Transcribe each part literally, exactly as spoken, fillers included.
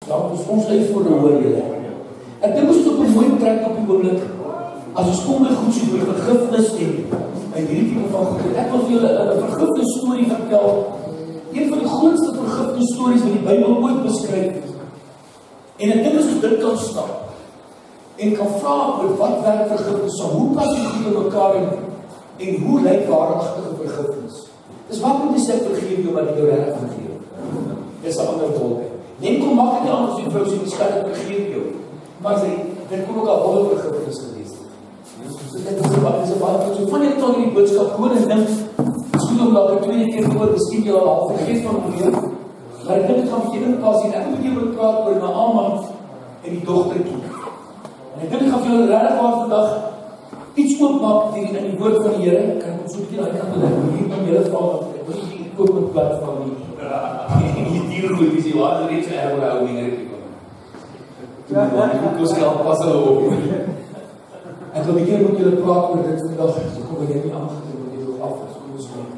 Laat ons ons uitvoer hoor julle. Ek dink ons het op 'n mooi trek op die oomblik. As ons kom by goed soos oor vergifnis en en hierdie tipe van goed. Ek wil vir julle 'n vergifnis storie vertel. Een van die grootste vergifnis stories wat die Bybel ooit beskryf het. En ek dink as ons dit kan snap en kan vra oor wat werk vergifnis, hoe pas dit goed in mekaar en, en hoe lyk waaragtige vergifnis? Dis wat moet jy sê vergeef jou wat jy jou reg vergeef. Dis 'n ander tolk. Neem kom maak dit anders die vrou sê die skade vergeef jou. Maar sy dit kon ook al wonder vergifnis gewees het. So dit is wat is baie goed. So van jy tot hierdie boodskap gewoon en dink miskien om dalk 'n tweede keer voor miskien jy al half vergeet van hom weer. Maar ek dink dit gaan vir julle pas hier. Ek moet julle praat oor Naaman en die dogtertjie. En ek dink ek gaan vir julle regtig waar vandag iets oopmaak hier in die woord van die Here. Ek kan ons so 'n bietjie daai kant toe lê. Hier kom julle vra dat ek wil nie koop met plat van nie. Die diergoed is die waar net so erg oor hou dinge gekom. Ja, ek kos al pas op. Ek wil 'n bietjie met julle praat oor dit vandag. So kom ek net nie aangetrek met julle af. Kom ons kom.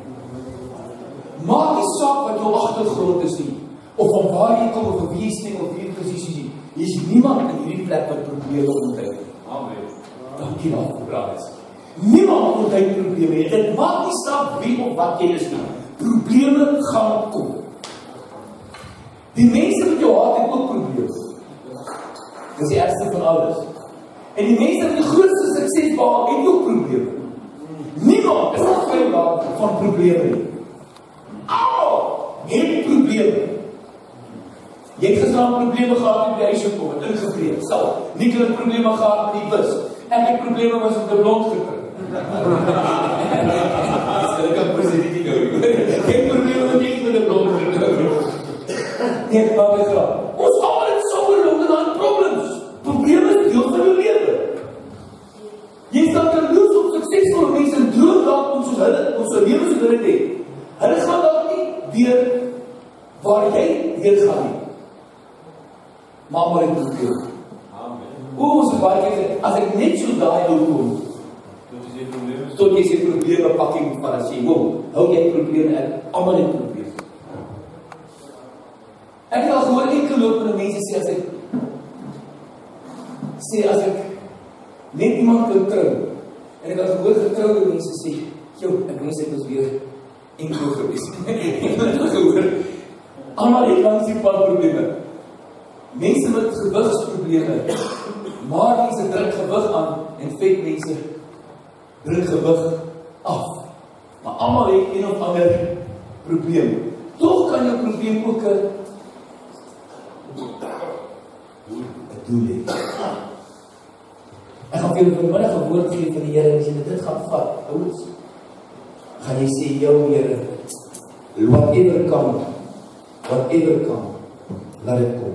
Maak nie saak wat jou agtergrond is nie, of van waar jy kom, of wie jy stem, of wie jy posisie is. Hier is niemand in hierdie plek wat probleme onthou. Amen. Dankie daarvoor, broers. Niemand onthou probleme. Dit maak nie saak wie of wat jy is nie. Probleme gaan kom. Die mense met jou haat het ook probleme. Dis die ergste van alles. En die mense met die grootste sukses behaal het ook probleme. Niemand is vry van probleme nie. Almal het probleme. Jy het gisteraan probleme gehad met die huis gekom, het ingebreek, sal. Nikkel het probleme gehad met die bus. Ek het probleme was op die blond gekry. Ek kan presies nie gou. Ek het probleme met die met die blond gekry. Net maar weer graag. Ons almal het sommer longe aan problems. Probleme is deel van die lewe. Jy sal kan loos op suksesvolle mense en droom dalk om soos hulle, om so lewe soos hulle het. Hulle gaan dalk nie weer waar jy weer gaan nie. Maar maar het probleme. Hoe ons baie keer, as ek net so daai wil kom, tot jy sê probleme pakking van as jy wil, hou jy probleme uit, almal het probleme. Ek het al gehoor enkel loop met mense sê, as ek sê, as ek net iemand kan trou, en ek het gehoor getrouwde mense sê, joh, ek wens ek was weer enkel gewees. Ek het gehoor, almal het langs die pad probleme. Mense met gewigsprobleme, maar mense druk gewig aan, en vet mense druk gewig af. Maar almal het een of ander probleem. Toch kan jou probleem ook een doel hê. Ek gaan vir julle vanmiddag 'n woord gee van die Here, en as jy dit gaan vat, ouens, gaan jy sê, jou Here, whatever come, whatever come, laat dit kom.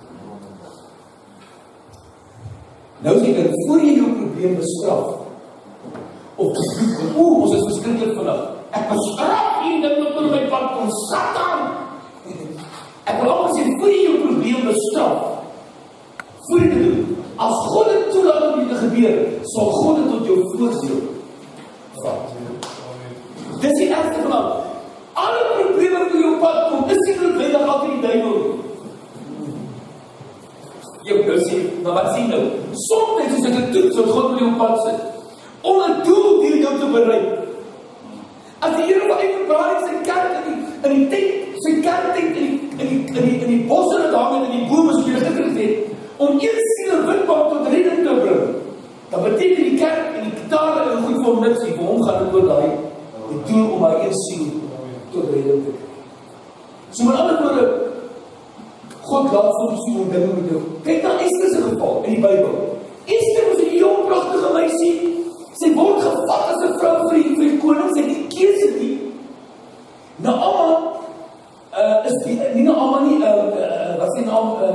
Nou sê ek, voor jy jou probleem bestraf, of oeh, ons is verskrikkelijk vanaf, ek bestraf hier, dit moet door my pad kom, Satan! Ek wil allemaal sê, voor jy jou probleem bestraf, voor jy dit doen, as God het toelaat om jy te gebeur, sal God het tot jou voordeel vat. Dis die ergste van al. Alle probleme wat op jou pad kom, is nie noodwendig altyd die duiwel. Jy nou sê, maar wat sê nou? Soms is dit 'n toets wat God met jou pad sit, om 'n doel deur jou te bereik. As die Here wat uitgebraai het, sy kerk in die, in die tent, sy kerk tent in die, in die, in die, in die bosse wat hang en in die bome, soos jy gekry het, om een siel en witband tot redding te bring, dan beteken die kerk en die kitare en goed vir niks, vir hom gaan dit oor daai, die doel om hy een siel tot redding te kry. So met ander woorde, God laat soms so dinge met jou. Kyk na Esther se geval in die Bybel. Esther was 'n jong pragtige meisie. Sy word gevat as 'n vrou vir die, vir die koning, sy het nie keuse nie. Naaman uh, is die, nie Naaman nie, uh, uh, wat is die naam? Uh,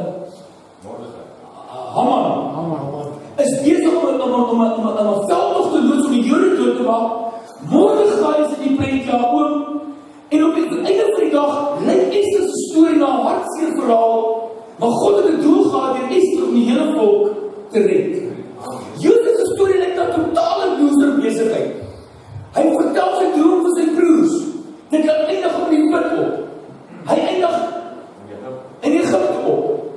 Haman, Haman, is besig om 'n om 'n om 'n om 'n veldtog te loods om die Jode dood te maak. Mordegai is in die prentjie oom, en op die einde van die dag lyk Esther se storie na 'n hartseer verhaal, maar God het 'n doel gehad deur Esther om die hele volk te red. Josef se storie lyk na totale loser besigheid. Hy vertel sy droom vir sy broers. Dit kan eindig op die put op. Hy eindig in Egipte op.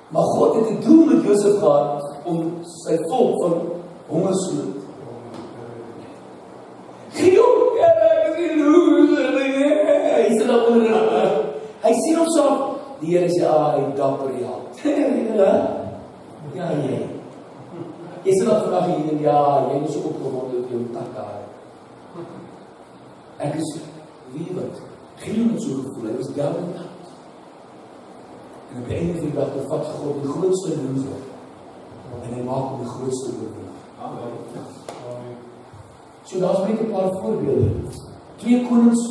Maar God het 'n doel met Josef gehad om sy volk van hongersnood. Gideon, hy sit daar onder, hy sien homself, die Here sê, ah, hy dapper held. Ja, jy. Jy sit daar vandag hier en ja, jy is so opgewonde op jou takke. Ek is, wie wat, Gideon het so gevoel, hy was down and out. En op die einde van die dag, dan vat God die grootste loser, en hy maak hom die grootste oorwinnaar. So daar is net 'n paar voorbeelde. Twee Konings,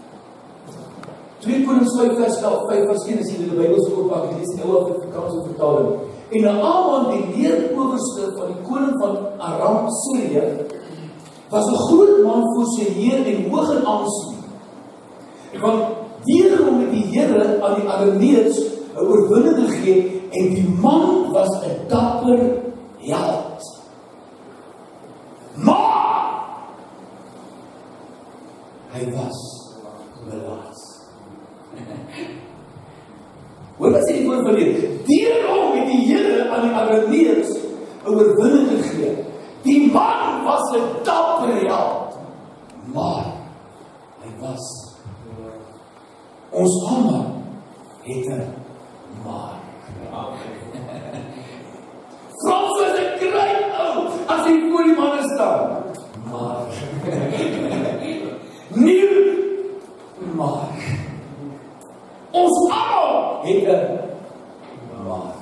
twee Konings vyf vers vyf vers een, as jy die Bybel so oopmaak, dit is die ou Afrikaanse vertaling. En Naaman, die leerowerste van die koning van Aram, Syrië, was 'n groot man voor sy heer en hoog in aansien. Want deur hom het die Here aan die Arameërs 'n oorwinning gegee, en die man was 'n dapper held. Maar hy was belaas. Hoor wat sê die woord van die deur hom het die Here aan die Arameërs 'n oorwinning gegee. Die man was 'n dapper held, maar hy was. Ons almal het 'n maar. Frans was 'n great ou as hy voor die manne staan. Maar nie maar. Ons almal het 'n maar.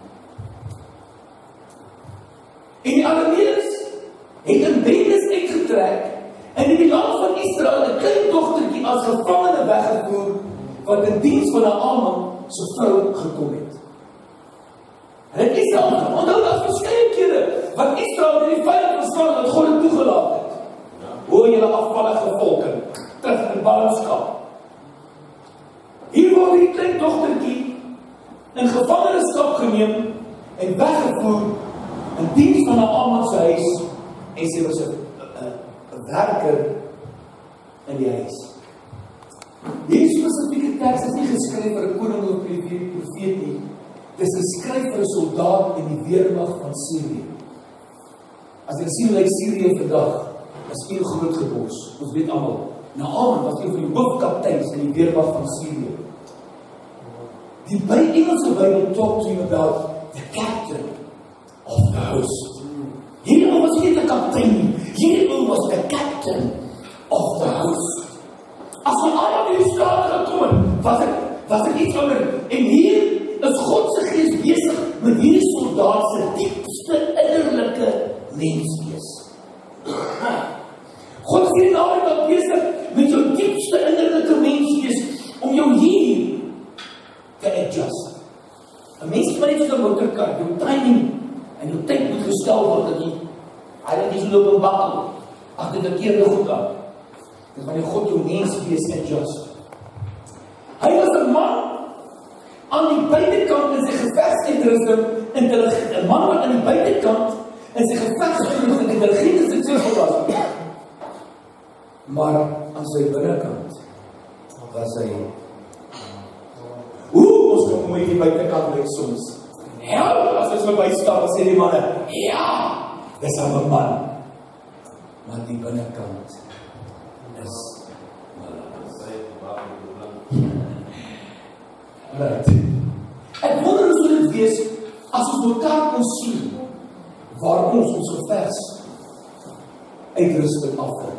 En die Arameërs het 'n bendes uitgetrek en in die land van Israel 'n klein dogtertjie as gevangene weggevoer wat in diens van Naaman se vrou gekom het. En dit is al, onthou dat verskeie kere wat Israel in die vyand verstaan dat God het toegelaat het. Hoor julle afvallige volke, terug in ballingskap. Hier word die klein dogtertjie in gevangenskap geneem en weggevoer in diens van Naaman se huis, en sy was 'n werker in die huis. Hierdie spesifieke teks is nie geskryf vir 'n koning of profeet nie. Dit is geskryf vir 'n soldaat in die weermag van Syrië. As jy sien hoe lyk Syrië vandag, is een groot gebos. Ons weet almal, Naaman was een van die hoofkapteins in die weermag van Syrië. Die by Engelse Bybel talk to you about the captain of the host. Hierdie was nie die kaptein nie. Hierdie was the captain of the host. As van allemaal die straat gekomen, was er, was er iets ander. En hier is God se gees besig met hierdie soldaat se diepste innerlike menswees. God is hier namelijk besig met jou diepste innerlike menswees om jou hier te adjust. 'n Mens is maar net so 'n motorkar, jou timing en jou tyd moet gestel word dat jy hy nie so loop en bakkel agter die keer goed aan. Dis wanneer God jou menswees adjust. Hy was 'n man aan die buitekant in sy gevegsuitrusting intelligent. 'n Man wat aan die buitekant in sy gevegsuitrusting intelligent en suksesvol was. Maar aan sy binnekant was hy Oeh, ons kom mooi die buitekant lyk soms. Help, as ons verby staan, sê die manne, ja, dis 'n man. Maar die binnekant is Right. Ek wonder hoe sou dit wees as ons mekaar kon sien waar ons ons gevegs uitrusting afval.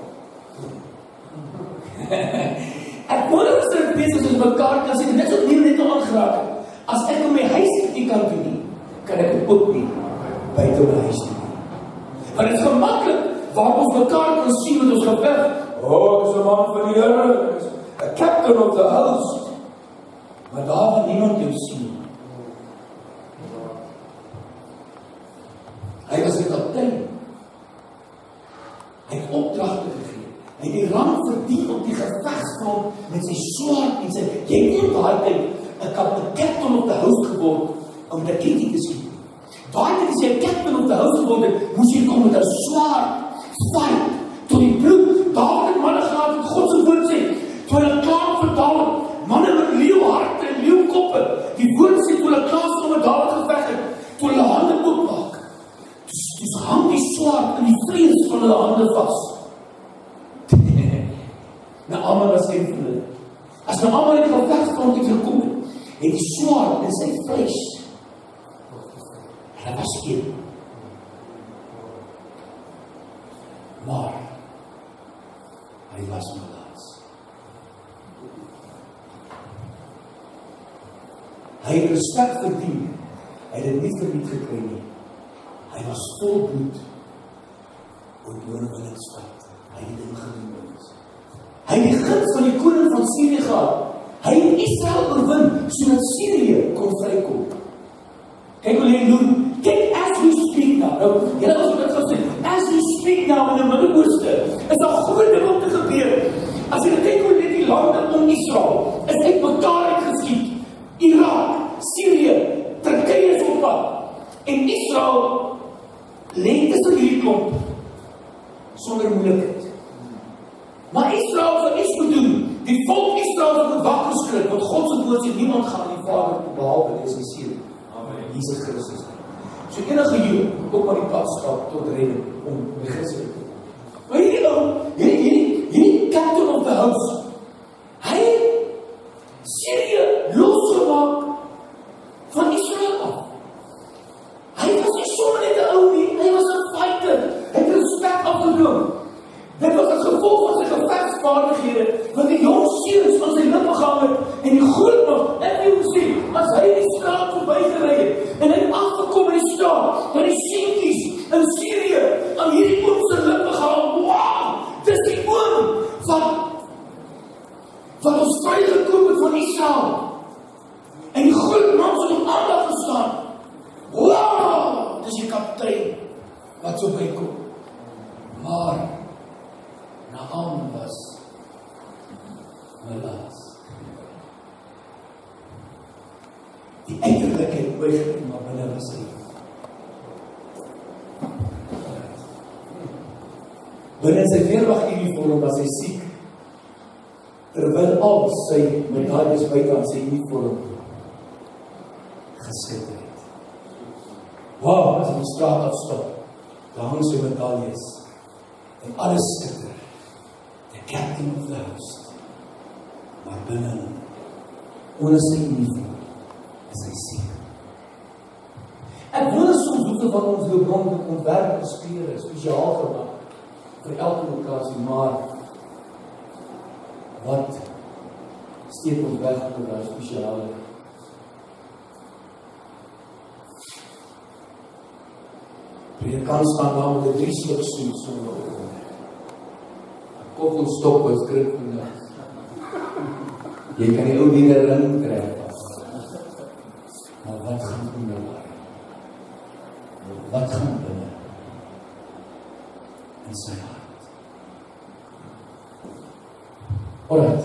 Ek wonder hoe sou dit wees as ons mekaar kan sien, net so nie net aangeraak het. As ek om my huis nie kan doen nie, kan ek ook nie buite my huis doen nie. Want dit is gemaklik waar ons mekaar kan sien met ons geveg. Oh, ek is 'n man van die Here, ek is 'n captain of the house. Maar daar waar niemand jou sien. Hy was 'n kaptein. Hy het opdragte gegee. Hy het die rang verdien op die gevegsgrond met sy swaard en sy jy het nie daai tyd 'n captain of the house geword om te kyk te sien. Daai tyd as jy 'n captain of the house geword het, moes jy kom met 'n swaard, fight tot die bloed. Daar het manne gehad wat God se woord sê, toe hulle klaar vertaal, manne met leeuharte en leeukoppe. Die woord sê toe hulle klaar is om 'n daad Hulle was een. Maar, hy was melaats. Hy het respek verdien. Hy het dit nie verniet gekry nie. Hy was vol bloed. Oorwinningsvat. Hy het dit gedoen met ons. Hy het die guns van die koning van Syrië gehad. Hy het Israel oorwin, sodat Syrië kon vrykom. Kyk hoe hy doen. Kyk, as we speak now. Nou, julle was wat gesê, as we speak now in die Midde-Ooste, is daar groot ding om te gebeur. As jy kyk hoe dit die lande om Israel is uit mekaar uitgeskiet. Irak, Syrië, Turkye is op pad. En Israel lê tussen hierdie klomp sonder moeilikheid. Maar Israel wat iets moet doen, die volk Israel moet wakker skrik, want God se woord sê niemand gaan die Vader behalwe dis die seun. Amen. Jesus Christus. So enige Jood kom maar die pad stap tot redding om by Christus te kom. Maar hierdie ou, hierdie hierdie hierdie captain of the house, hy Syrië losgemaak van Israel af. Hy was nie sommer net 'n ou nie, hy was 'n fighter. Hy het respek afgedwing. Dit was as gevolg van sy gevegsvaardighede, wat die jong seuns aan sy lippe gehang het, en die groot nog, ek wil sê, as hy die straat verbygery het, en hy het afgekom in die straat, dat die seentjies in Syrië aan hierdie oom se lippe gehang, wow, dis die oom van van ons vrygekoop het van Israel. En die groot man het op aandag gestaan. Wow, dis die kaptein wat so bykom. Maar Naaman was melaats. Die uiterlikheid buig, maar binne was hy. Binne sy weermaguniform was hy siek, terwyl al sy medaljes buite aan sy uniform gesit het. Wow, as hy die straat afstap, daar hang sy medaljes, en alles skitter. The captain of the house. Maar binne, onder sy uniform, is hy siek. Ek wil soms hoeveel van ons doorbron ontwerp en spiere, spesiaal gemaak, vir elke lokasie, maar wat steek ons weg op die spesiale? Predikant staan daar met 'n drie sluk soet sonder oor. 'n Koppelstop wat skrik vandag. Jy kan die ou die ring kry. Maar wat gaan binne daar? Wat gaan binne? In sy hart. Alright.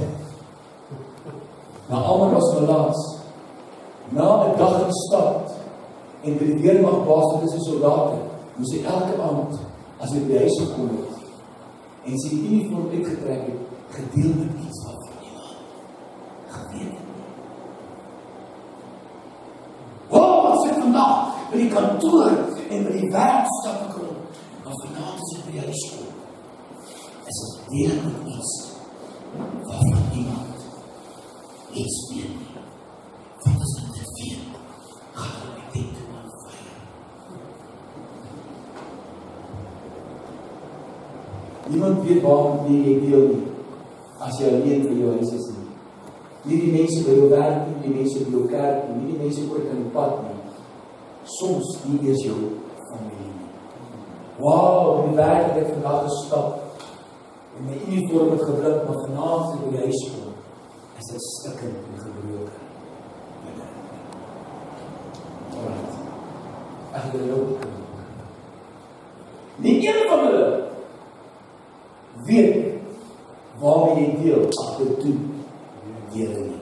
Naaman was melaats. Na 'n dag in stad en by die weermagbaas met sy soldate, moes hy elke aand, as hy by die huis gekom het, en sy uniform uitgetrek het, gedeel met iets wat van iemand geweet het. Wow, wat sê vandag by die kantoor en by die werk stap ek rond, maar vanavond as ek by die huis kom, is het deel met iets wat van iemand iets weet nie. Wat is dit te weet? Gaan hulle my denken aan veilig. Niemand weet waarom wie jy deel nie, as jy alleen vir jou huis is nie. Nie die mense by jou werk nie, die mense by jou kerk nie, nie die mense ooit in die pad nie. Soms nie eers jou familie nie. Wauw, in die werk het ek vandag gestap, en my uniform het geblink, maar vanavond as ek by die huis kom, is dit stikkend en gebroken. Alright. Ek het er ook gekom. Nie een van hulle weet waarmee jy deel agter toe dele nie.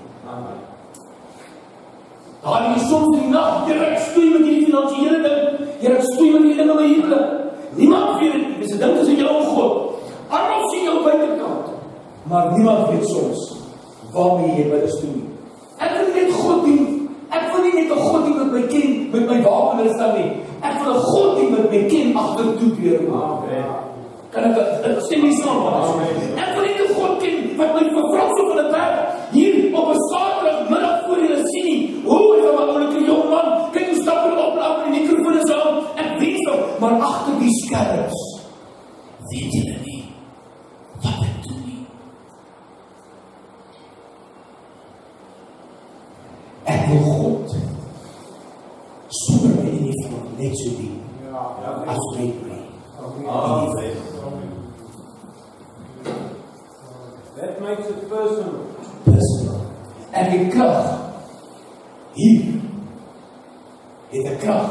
Daar is soms in die nacht, Here, ek stoei met die finansiële ding, Here, ek stoei met die ding in my huwelik. Niemand weet het nie, dis 'n ding tussen jou en God. Almal sien jou buitekant, maar niemand weet soms waarmee jy binne stoei. Ek wil net God dien. Ek wil nie net 'n God dien wat my ken met my wapenrusting nie. Ek wil 'n God dien wat my ken agter toe deur. Amen. Kan ek dit stem nie saam nie. Ek wil nie 'n God ken wat my vervra so van 'n werk hier op 'n Saterdagmiddag voor julle sien nie. Hoe is 'n oulike jong man? Kyk hoe stap hy op en af en die mikrofoon is maar agter die skerms weet julle nie wat ek doen nie. Ek wil God sonder my uniform net so dien as my bly. Amen. That makes it personal. Personal. En die krag hier het 'n krag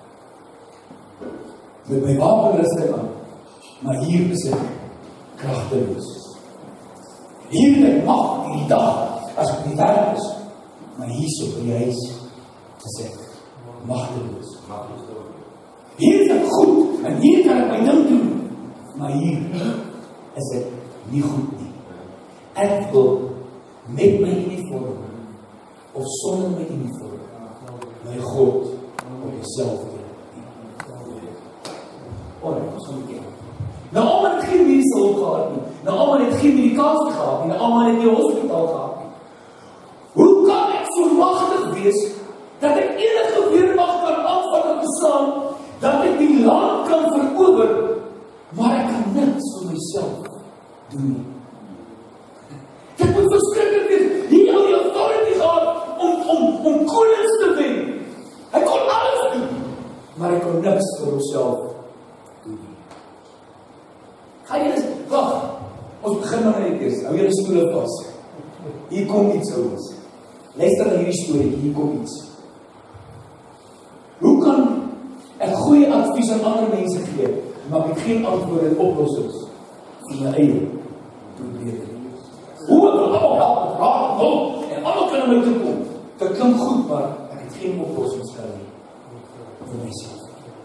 met my wapenrusting aan, maar hier is ek kragteloos. Hier het ek mag die dag as ek nie werk is, maar hier so by die huis is ek magteloos. Hier is ek goed en hier kan ek my ding doen, maar hier is ek nie goed nie. Ek wil met my uniform of sonder my uniform my God op myself doen. Alright, ons gaan kyk. Nou almal het geen mediese hulp gehad nie. Nou almal het geen medikasie gehad nie. Nou almal het nie 'n hospitaal gehad nie. Hoe kan ek so magtig wees dat ek enige weermag kan aanvat en beslaan, dat ek die land kan verower, maar ek kan niks vir myself doen nie? Dit moet verskriklik wees. Hier al die authority gehad om, om, om konings te wen. Hy kon alles doen, maar hy kon niks vir homself doen nie. Ga jy eens, wacht, ons begin maar net eers. Hou julle stoele vas. Hier kom iets, ouens. Luister na hierdie storie, hier kom iets. Hoe kan ek goeie advies aan ander mense gee, maar ek het geen antwoord en oplossings vir my eie probleme? Hoe ek wil allemaal help, raad, hulp, en allemaal kan na my toe kom. Dit klink goed, maar ek het geen oplossings kan nie vir myself.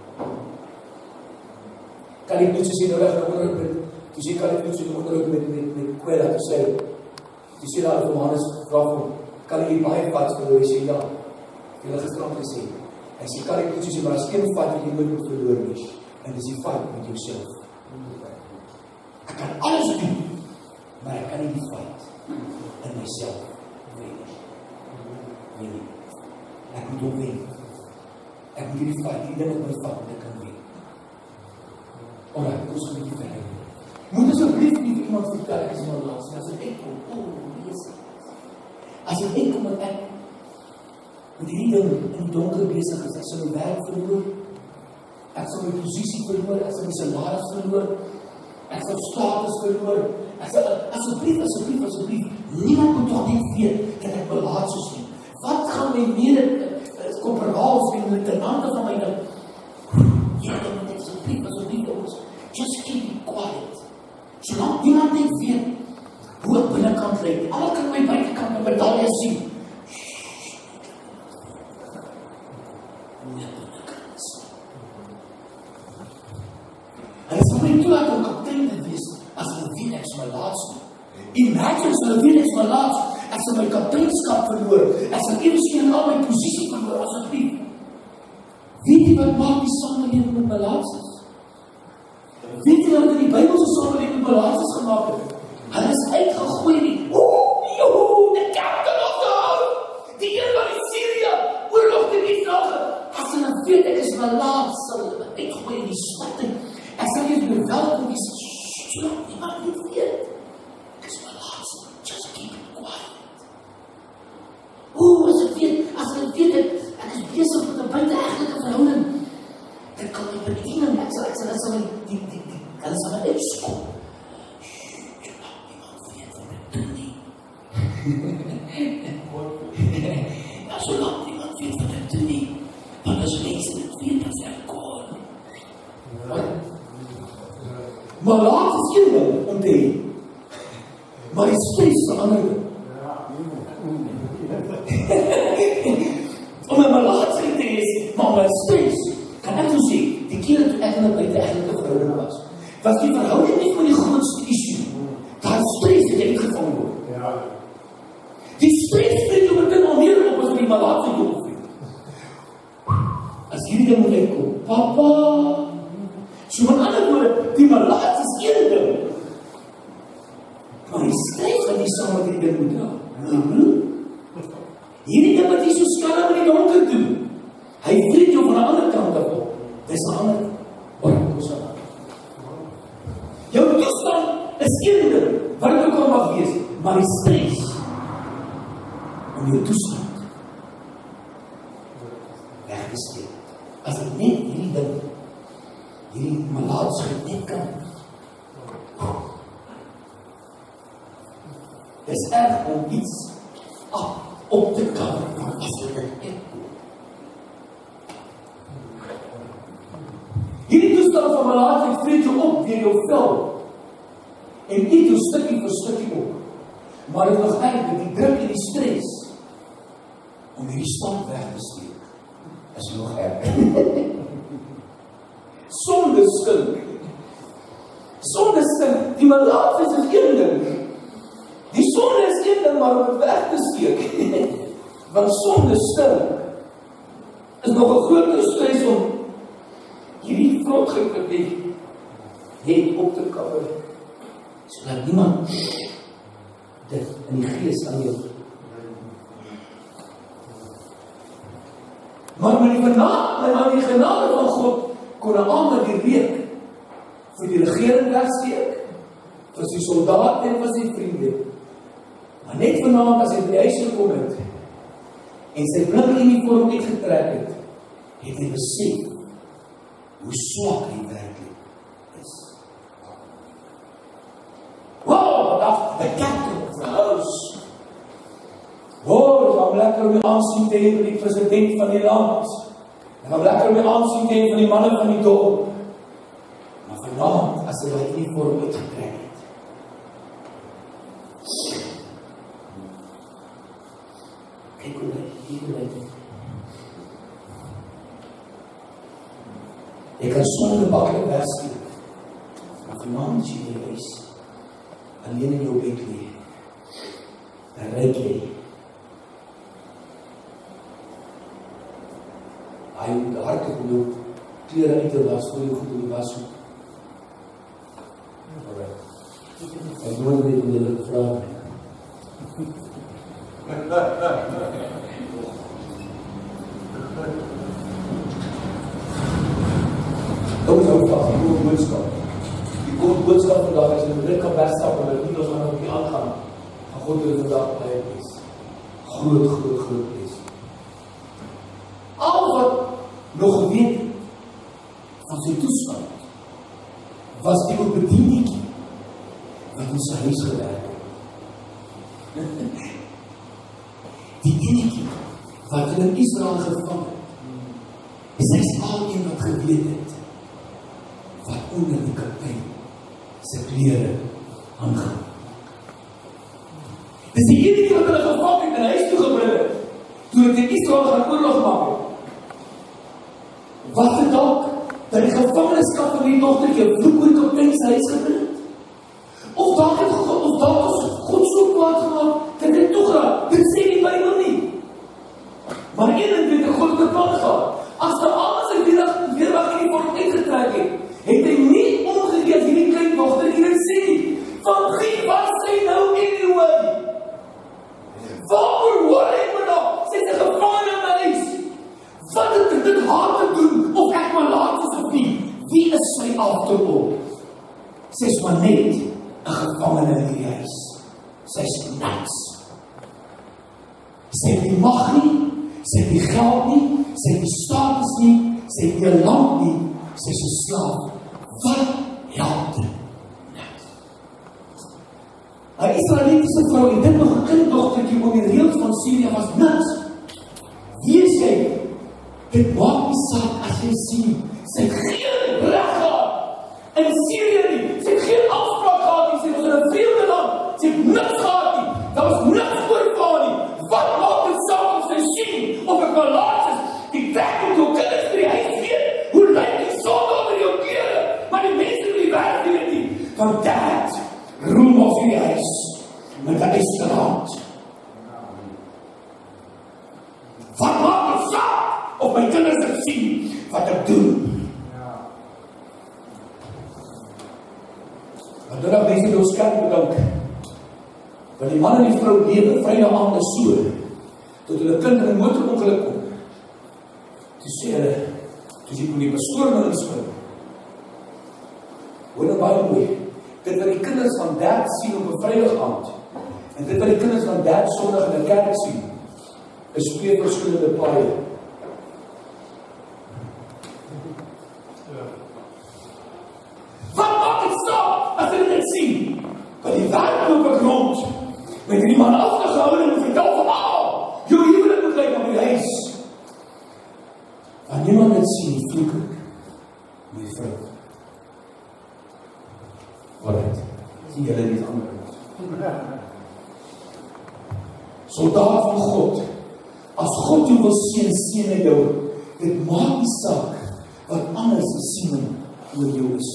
Kan ek net so sê, nou weg, nou onderhoud met, toe sê, kan ek net so onderhoud met, met, met Kwela, toe sê, toe sê daar, vir Johannes, vraag om, kan ek hier baie vats verloor? Hy sê, ja, jy het gisterand gesê. Hy sê, kan ek net so sê, maar as een vat wat jy nooit moet verloor nie, en dis die vat met jouself. Ek kan alles doen, maar ek kan nie die vat in myself wen. Wen. Ek moet ook wen. Ek moet die vat, die ding op my vat, en ek kan wen. Alright, ons gaan nie verder. Moet asseblief nie vir iemand vertel, ek is maar laat, as ek kom, oh, lees. As ek kom met ek, met hierdie ding in die donker bezig is, ek sal my werk verloor, ek sal my posisie verloor, ek sal my salaris verloor, ek sal status verloor, ek sal, asseblief, asseblief, asseblief, niemand moet toch net weet, dat ek belaat soos nie. Wat gaan my mede, korporaals, en met die hande van my ding, ja, dan moet ek asseblief, asseblief, ons, just keep it quiet, zolang niemand net weet, hoe ek binnenkant lyk, almal kan my buitenkant my medaille sien, hulle sal my toelaat om kaptein te wees, as hulle weet ek is my laatste. Imagine, as hulle weet ek is my laatste, ek sal my kapteinskap verloor, ek sal eweskiel al my posisie verloor, asseblief. Weet jy wat maak die samelewing met my laatste? Weet jy wat in die Bybelse samelewing met my laatste gemaakt het? Hulle is uitgegooi nie, oeh, joe, die captain of the house, die een van die Syrië, oorlog die nie vragen, as hulle weet ek is my laatste, sal hulle my uitgooi in die smatting, ek sal jy welkom wees, zolang niemand nie weet, ek is my laatste, just keep it quiet. Oeh, as ek weet, as hulle weet, ek, ek is bezig met een buiteegtelike verhouding, ek kan my bediening, ek sal, ek sal, ek sal my, die, die, die, hulle sal my uitskop, zolang niemand weet wat ek doen nie. Ja, zolang niemand weet wat ek doen nie, want as mense dit weet, dan sê ek God. Maar laat is een ding om te heen. Maar die stres is een ander ding. Om my malaatsheid te wees, maar my stres, kan ek so sê, die keer toe ek in een buiteegtelike verhouding was, was die verhouding nie van die grootste issue. Daar stres het uitgevang word. Die stres vreet om het ding al meer op as om die malaatsheid opvreet. As hierdie ding moet uitkom, papa, so met ander woorde, die malaats is een ding. Maar die strijd wat die saam met die ding moet dra. Hierdie ding wat die so skalm in die donker doen. Hy vreet jou van die ander kant af op. Dit is een ander as ek net hierdie ding, hierdie malaatsheid net kan. Dis erg om iets af, op te kan, maar as ek dit net doen. Hierdie toestand van malaatsheid vreet jou op deur jou vel en eet jou stukkie vir stukkie op. Maar dit is nog erger, die druk en die stres om hierdie stand weg te steek is nog erger. Sonde stink. Sonde stink. Die malaatsheid is een ding. Die sonde is een ding, maar om het weg te steek. Want sonde stink is nog 'n groter stres om hierdie vrotgek wat jy het op te cover. Sodat niemand dit in die gees aan jou. Maar met die genade, met die genade van God kon 'n ander die reek vir die regering wegsteek, vir sy soldaat en vir sy vriende. Maar net vanaand as hy by die huis gekom het en sy blink uniform uitgetrek het, het hy besef hoe swak hy werklik is. Wow, dat the captain of the house. Wow, het was lekker om die aansien te hê van die president van die land. Het was lekker om die aansien te hê van die manne van die dorp. Maar vanaand, as hy die uniform uitgetrek het, kyk hoe hy hier lyk. Jy kan sonde maklik wegsteek, maar vanaand as jy in die huis alleen in jou bed lê, dan ryk jy. Hy moet hardop om jou klere uit te was, voor jy goed in die was moet. Ek moet dit in die gevraag. Dit is ook vast, die goeie boodskap. Die goeie boodskap vandag is, en dit kan wegstap, en dit nie ons gaan op die aangaan, van God wil vandag blij wees. Groot, groot, groot wees. Al wat nog geweet van sy toestand, was die ook bedieningkie, wat in sy huis gewerk het. Die enigkie, wat in Israel gevang het, is hy al een wat geweet het, wat onder die kaptein sy klere aangaan. Dis die enigkie wat hulle gevang het en huis toegebring het, toe het die Israel gaan oorlog maak het. Wat het dalk, dat die gevangenskap van die dochtertjie vloek oor die kaptein sy huis gebring het? Of dalk het God, of dalk is God so kwaad gemaakt, dat hy toegeraak, dit sê die Bybel nie. Maar een en weet, God het 'n plan gehad. As daar alles in die dag weerwag in die vorm uitgetrek het, het hy nie omgekeerd hierdie klein dochter hier dit sê nie. Van wie was sy nou anyway? Waarom hoor ek me nog? Sy is 'n gevangene in my huis. Wat het dit haar te doen? Of ek maar laat is of nie? Wie is sy after all? Sy is maar net 'n gevangene in die huis. Sy is niks. Sy het die mag nie, sy het die geld nie, sy het die status nie, sy het die land nie, sy is 'n slaaf. Wat help dit? Niks. 'n Israelitiese vrou en dit nog 'n kinddogtertjie om die reëls van Syrië was niks. Weet jy, dit maak nie saak as jy sien, sy het geen reg gehad in Syrië nie, sy het geen afspraak gehad nie, sy was in 'n vreemde land, sy het niks gehad nie, daar was niks oorval nie. Wat maak dit saak as sy sien, of ek wel laat is, die trek op jou kinders vir die huis weet, hoe lyk die sonde onder jou klere, maar die mense vir die werk weet nie, van dad, roem ons in die huis, met die ijskeraad. Wat maak dit saak, of my kinders het sien, wat ek doen? Want dit dat mense by ons kerk bedank, want die man en die vrou lewe vrydag aand is so, tot hulle kind in 'n motorongeluk kom. Toe sê hulle, toe sê kon die pastoor met hulle spring. Hoor nou baie mooi, dit wat die kinders van dad sien op 'n vrydag aand, en dit wat die kinders van dad sondag in 'n kerk sien, is twee verskillende paaie. Wat maak het saak as hulle dit sien? Want die werklope grond met die man afgehou en vertel van, ah, jou huwelik moet lyk op die huis. Want niemand het sien, die vloek ek met die vrou. Alright, sien julle die ander kant. Soldaat van God, as God jou wil seën, seën jou, dit maak nie saak wat anders die siening oor jou is.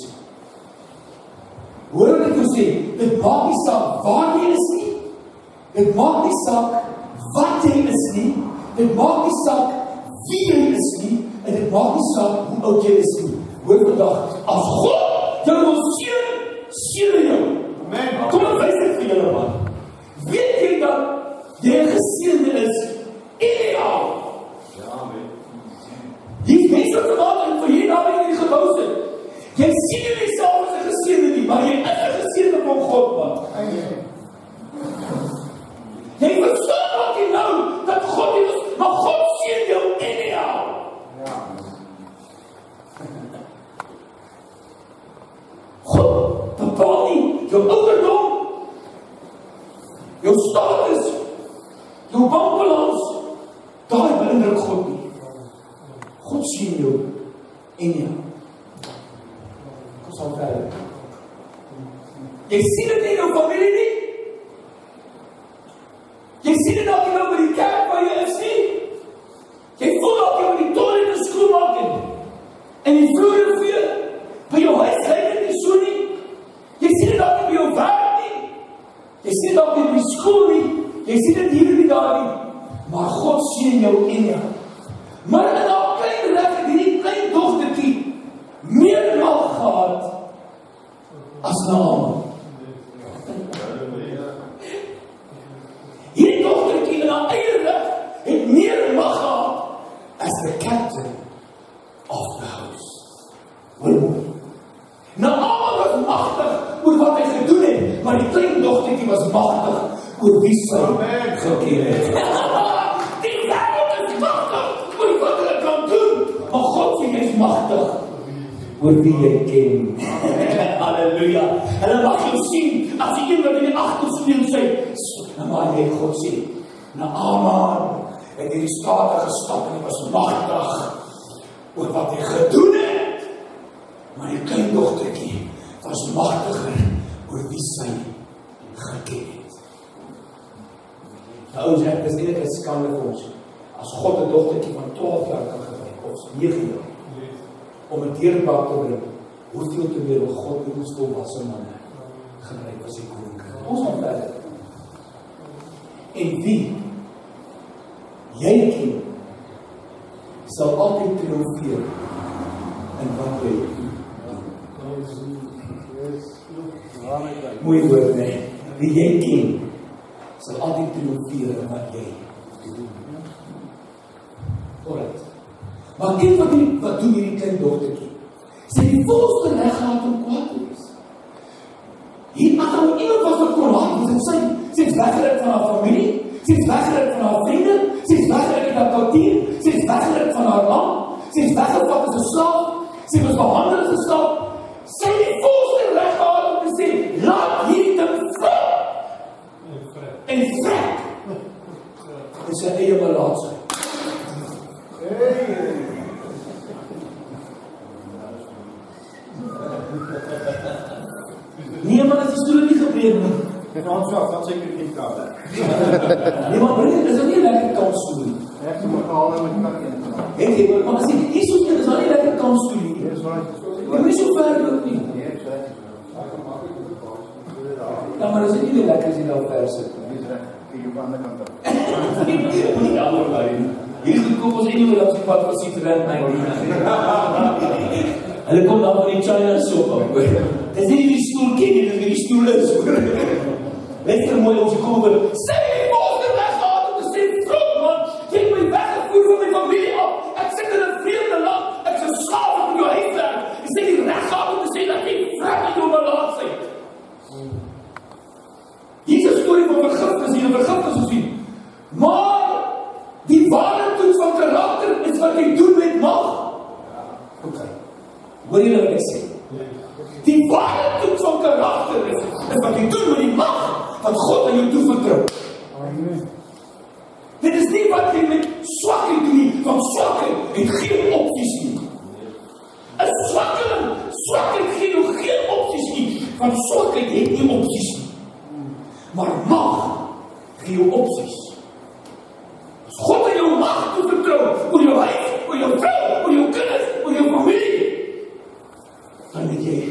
Hoor wat ek jou sê, dit maak nie saak waar jy is nie, dit maak nie saak wat jy is nie, dit maak nie saak wie jy is nie, en dit maak nie saak hoe oud jy is nie. Hoor vandag, as God jou wil seën, seën jou. Amen. Kom en wys dit vir julle man. Weet jy dat jy geseënde is, ideaal. Ja, amen. Jy is mense wat gemaak en vir jy daar in die gebou sit. Jy sien jy self as 'n geseënde nie, maar jy is 'n geseënde van God, man. Amen. Jy verstaan wat jy nou, dat God nie is, maar God seën jou ideaal. Ja. God bepaal nie jou ouderdom, jou status, jou bankbalans, daar beïndruk God nie. God sien jou en jou. Kom sal verder. Jy sien dit in jou familie nie? Jy sien dit ook nou by die kerk waar jy is nie? Jy voel ook jy met die toren in die skool maak en, en die vloer vee, by jou huis lyk dit nie so nie. Jy sien dit ook nie by jou werk nie. Jy sien dit ook nie by die skool nie. Jy sien dit hier nie daar nie. Maar God sien jou en jou. Maar in haar klein rek het hierdie klein dochtertjie meer mag gehad as Naaman. Hierdie dochtertjie in haar eie reg het meer mag gehad as the captain of the house. Naaman was magtig oor wat hy gedoen het, maar die klein dochtertjie was magtig oor wie sy gekeer het. Die wêreld is magtig oor wat hulle kan doen, maar God sê jy is magtig oor wie jy ken. Halleluja. Hulle mag jou sien, as die een wat in die agterspieël sê, nou maar jy God sê, Naaman het in die skade gestap en hy was magtig oor wat hy gedoen het, maar die kleindogtertjie was magtiger oor wie sy geken het. Nou ouens, dit is eintlik 'n skande vir ons, as God 'n dogtertjie van twaalf jaar kan gebruik, of negen jaar, om 'n deurbraak te bring, hoeveel te meer wil God met ons volwasse manne gebruik as die koninkryk. Ons gaan verder. En wie jy ken, sal altyd triomfeer in wat jy doen. Mooi woord, nee. Wie jy ken, sal altyd triomfeer in wat jy doen. Alright. Maar kyk wat, die, wat doen hierdie klein dogtertjie. Sy het die volste reg gehad om kwaad te wees. Hier achter nou iemand was wat kon laat, want sy, sy is weggerukt van haar familie, sy is weggerukt van haar vrienden, sy is weggerukt in haar kultuur, sy is weggerukt van haar land, sy is weggevat as 'n slaaf, sy was behandeld as 'n slaaf. Sy het die volste reg gehad om te sê, laat hierdie ding vrek. En vrek. En sy eie melaatsheid. Hey. Nee, maar as die stoel nie gebreek nie. Dit gaan so af, dat seker nie kan. Nee, maar breek, is dit nie 'n lekker kampstoel nie. Ek moet haal en met kan in. Ek het maar as ek nie so sien, is daar nie lekker kampstoel nie. Dis waar ek so Jy moet so ver loop nie. Nee, ek sê dit. Ek kan maklik op die paas. Ja, maar as dit nie lekker is nie nou ver sit. Dis reg. Ek op aan die kant. Nie die ander kant nie. Hier gekoop ons anyway op die pad van Citroën my nie. Hulle kom dan van die China soap op. Dis nie die stoel ken nie, dis die stoel is. Lekker mooi ons kom oor. Sê die volgende weg gehad om te sê, vrou man, jy het my weggevoer van my familie af. Ek sit in 'n vreemde land, ek is 'n slaaf op jou huiswerk. Jy sê die reg gehad om te sê dat jy vrek in jou melaatsheid. Hier is 'n storie van vergifnis hier, 'n vergifnis gesien. Maar die ware toets van karakter is wat jy doen met mag. Oké. Hoor julle wat ek sê? Die ware toets van karakter is, is wat jy doen met die mag wat God aan jou toevertrou. Amen. Dit is nie wat jy met swakheid doen nie, want swakheid het geen opties nie. Een swakkeling, swakheid gee jou geen opties nie, want swakheid het nie opties nie. Maar mag gee jou opties. As God aan jou mag toevertrou, oor jou huis, oor jou vrou, oor jou kinders, oor jou familie, dan moet jy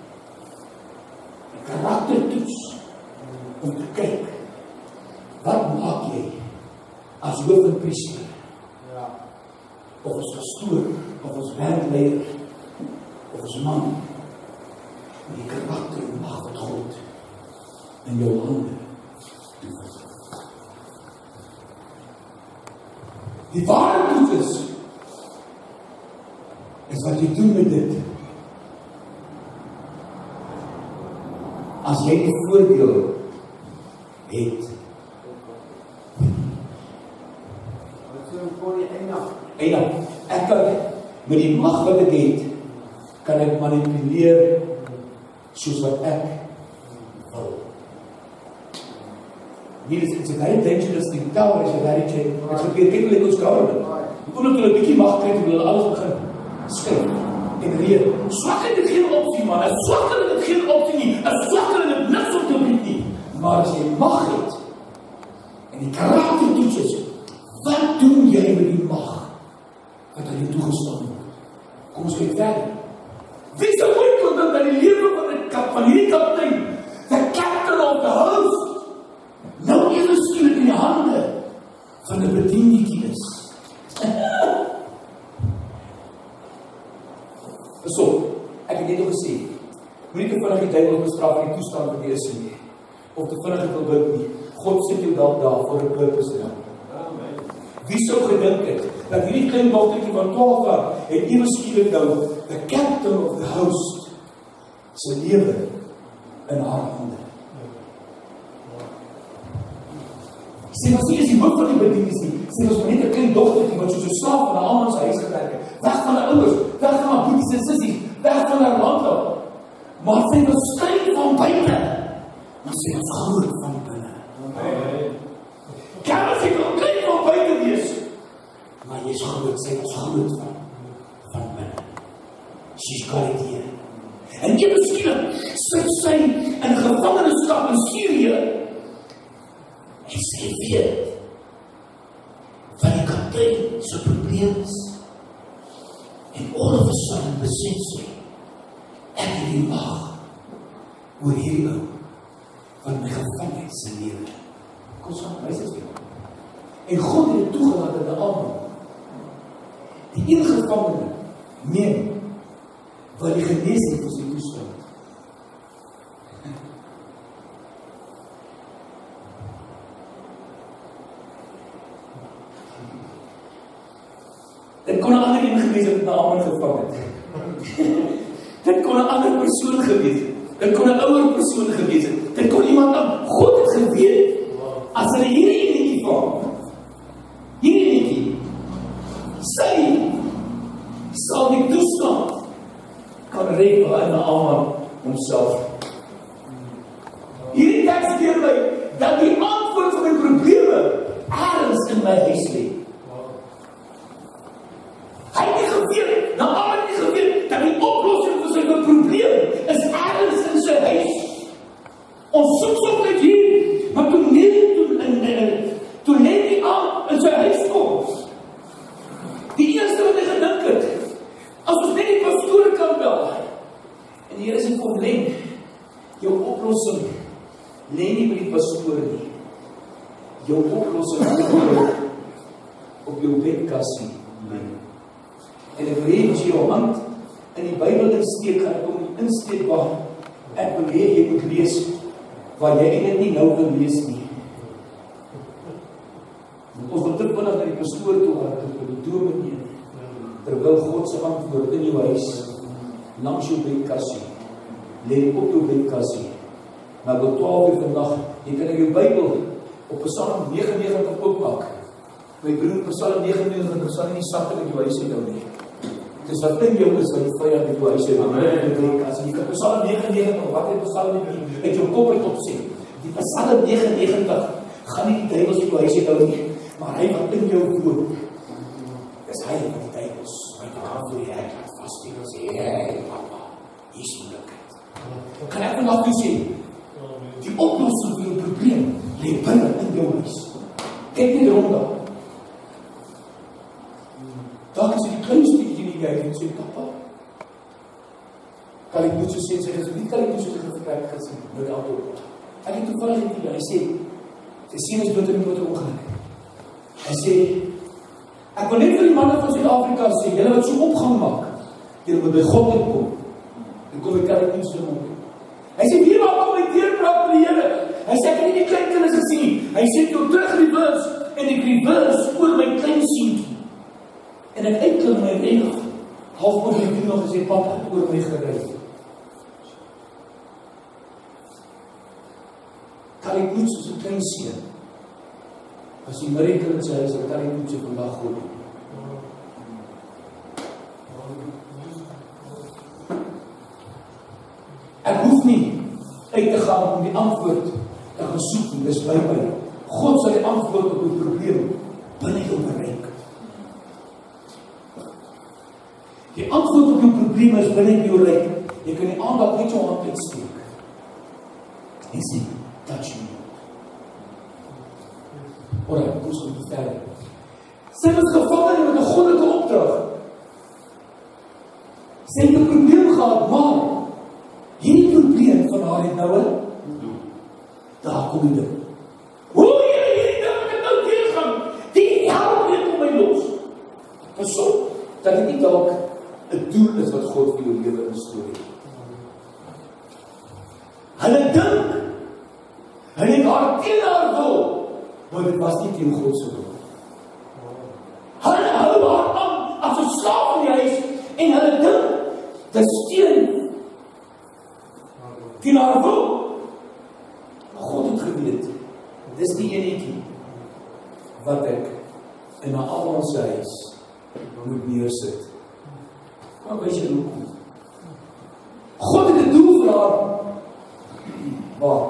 'n karaktertoets om te kyk, wat maak jy as hoof en priester, ja. Of as pastoor, of as werkleier, of as man, met die karakter en mag wat God in jou hande toevertrou. Die ware toets is, is wat jy doen met dit. As jy die voordeel het. Wat sê ons voor die eindig? Eindig. Ek kan met die mag wat ek het, kan ek manipuleer soos wat ek wil. Hier is, it's a very dangerous thing. Tower is a very dangerous thing. It's a very dangerous government. Hoe moet hulle 'n bietjie mag kry, hoe hulle alles begin skryf en reed. Swakheid het geen opsie, man. As swakheid het geen opsie nie. As swakheid het niks om te bied nie. Maar as jy mag het, en die karakter toets is, wat doen jy met die mag wat aan jou toegestaan word? Kom ons kyk verder. Wie sou ooit kon dink dat die lewe van die kap, van hierdie kaptein, the captain of the house, nou ewe skielik in die hande van 'n bedienetjie is. So, ek het net al gesê, moenie te vinnig die duiwel bestraf in die toestand wat jy is nie, of te vinnig het wil buik nie. God sit jou dalk daar voor 'n purpose dan. Wie sou gedink het, dat hierdie klein dogtertjie van twaalf jaar, het ewe skielik nou, the captain of the house, sy lewe in haar hande. Sê, maar sê, is die hoofd van die bedienis nie. Sê, ons maar net 'n klein dogtertjie, wat soos 'n slaaf van 'n almal se huis gewerk het. Weg van haar ouers, weg van haar boeties en sissies, weg van haar landlop. Maar sy was klein van buite, maar sy was groot van binne. Kan sy nog klein van buite wees, maar jy is groot, sy was groot van, van binne. She's got it here. En jy miskien sit sy in gevangenskap in Syrië, en sy weet, wat die kaptein sy probleem is. En all of a sudden besit sy, ek het die mag oor hierdie ou, van my gevangenis sy lewe. Kom so, wys dit vir. En God het dit toegelaat aan almal. Die een gevangene neem wat die geneesing vir sy toestand. Dit kon 'n ander een gewees het wat na almal gevang het. Dit kon 'n ander persoon gewees het. Dit kon 'n ouer persoon gewees het. Dit kon iemand aan God het geweet, as hulle hierdie enetjie vang, hierdie enetjie, sy sal die toestand kan regel en almal homself. Hierdie teks leer my, dat die antwoord vir my probleme ergens in my huis lê. Hy het nie geweet, nou al het nie geweet, dat die oplossing vir sy probleem is ergens in sy huis. Ons soek soms uit hier, maar toe neem toe, en, en, toe neem die aan in sy huis kom. Die eerste wat hy gedink het, as ons net die pastoor kan bel, en hier is die probleem, jou oplossing lê nie by die pastoor nie. Jou oplossing lê op jou bedkassie lê. En ek wil hê as jy jou hand in die Bybel insteek, gaan ek om die insteek waar ek wil hê jy moet lees, waar jy eintlik nie nou wil lees nie. Ons wil te vinnig na die pastoor toe gaan, tot die dominee, terwyl God se antwoord in jou huis, langs jou bedkassie, lê op jou bedkassie. Maar op twaalf uur vandag, jy kan jou Bybel op Psalm nege nege oopmaak. My broer, Psalm nege nege, Psalm nie sakke in jou huis het nou nie. Dis wat in jou is, wat die vyand met jou huis het. Amen. As jy kan Psalm negenennegentig, wat het Psalm uit jou kop uit opsê? Die Psalm negenennegentig gaan nie die duivels in jou huis het hou nie, maar hy wat in jou woon, is hy wat die duivels uit jou hand voor die hek laat vassteek en sê, hey papa, hier is moeilikheid. Kan ek vandag nie sê, die oplossing vir jou probleem lê binne in jou huis. Kyk nie rond daar. Daar is die kleinste in die kyk en sê, papa, kan ek moet so sê, sê, nie kan ek moet so geverkijk gesê, met die antwoord. Ek het toevallig in die, hy sê, sy sien is dood in die motorongeluk. Hy sê, ek wil net vir die manne van Suid-Afrika sê, julle wat so opgang maak, julle moet by God inkom, en kom ek kan ek nie so mond. Hy sê, wie maak om my deurpraat met die Here? Hy sê, ek het nie die kleinkinders gesien. Hy sê, toe terug reverse, en ek reverse oor my klein sienkie. En ek uitklim my reg, half oor my vriend nog gesê, papa, het oor my gereid. Kan ek moet soos 'n klein seun, as die miracle in sy huis, kan ek moet so vandag goed doen. Ek hoef nie uit te gaan om die antwoord te gaan soek nie, dis by my. God sal die antwoord op die probleem binne jou bereik. Die antwoord op jou probleem is binne jou bereik. Jy kan die aandag net so hand uitsteek. En sê, touch me. Alright, kom ons gaan verder. Sy was gevangen met 'n goddelike opdrag. Sy het 'n probleem gehad, maar hierdie probleem van haar het nou een, daar kom die ding. Hoe jy hierdie ding met nou tegengaan, die help net om my los. Versom, dat dit nie dalk 'n doel is wat God vir jou lewe instoor het. Hulle dink, hulle het haar teen haar wil, maar dit was nie teen God se wil. Hulle hou haar aan as 'n slaaf in die huis, en hulle dink, dit steen teen haar wil. Maar God het geweet, dis die enetjie wat ek in haar almal se huis moet neersit. Maar weet jy hoe? God het 'n doel vir haar. Waar?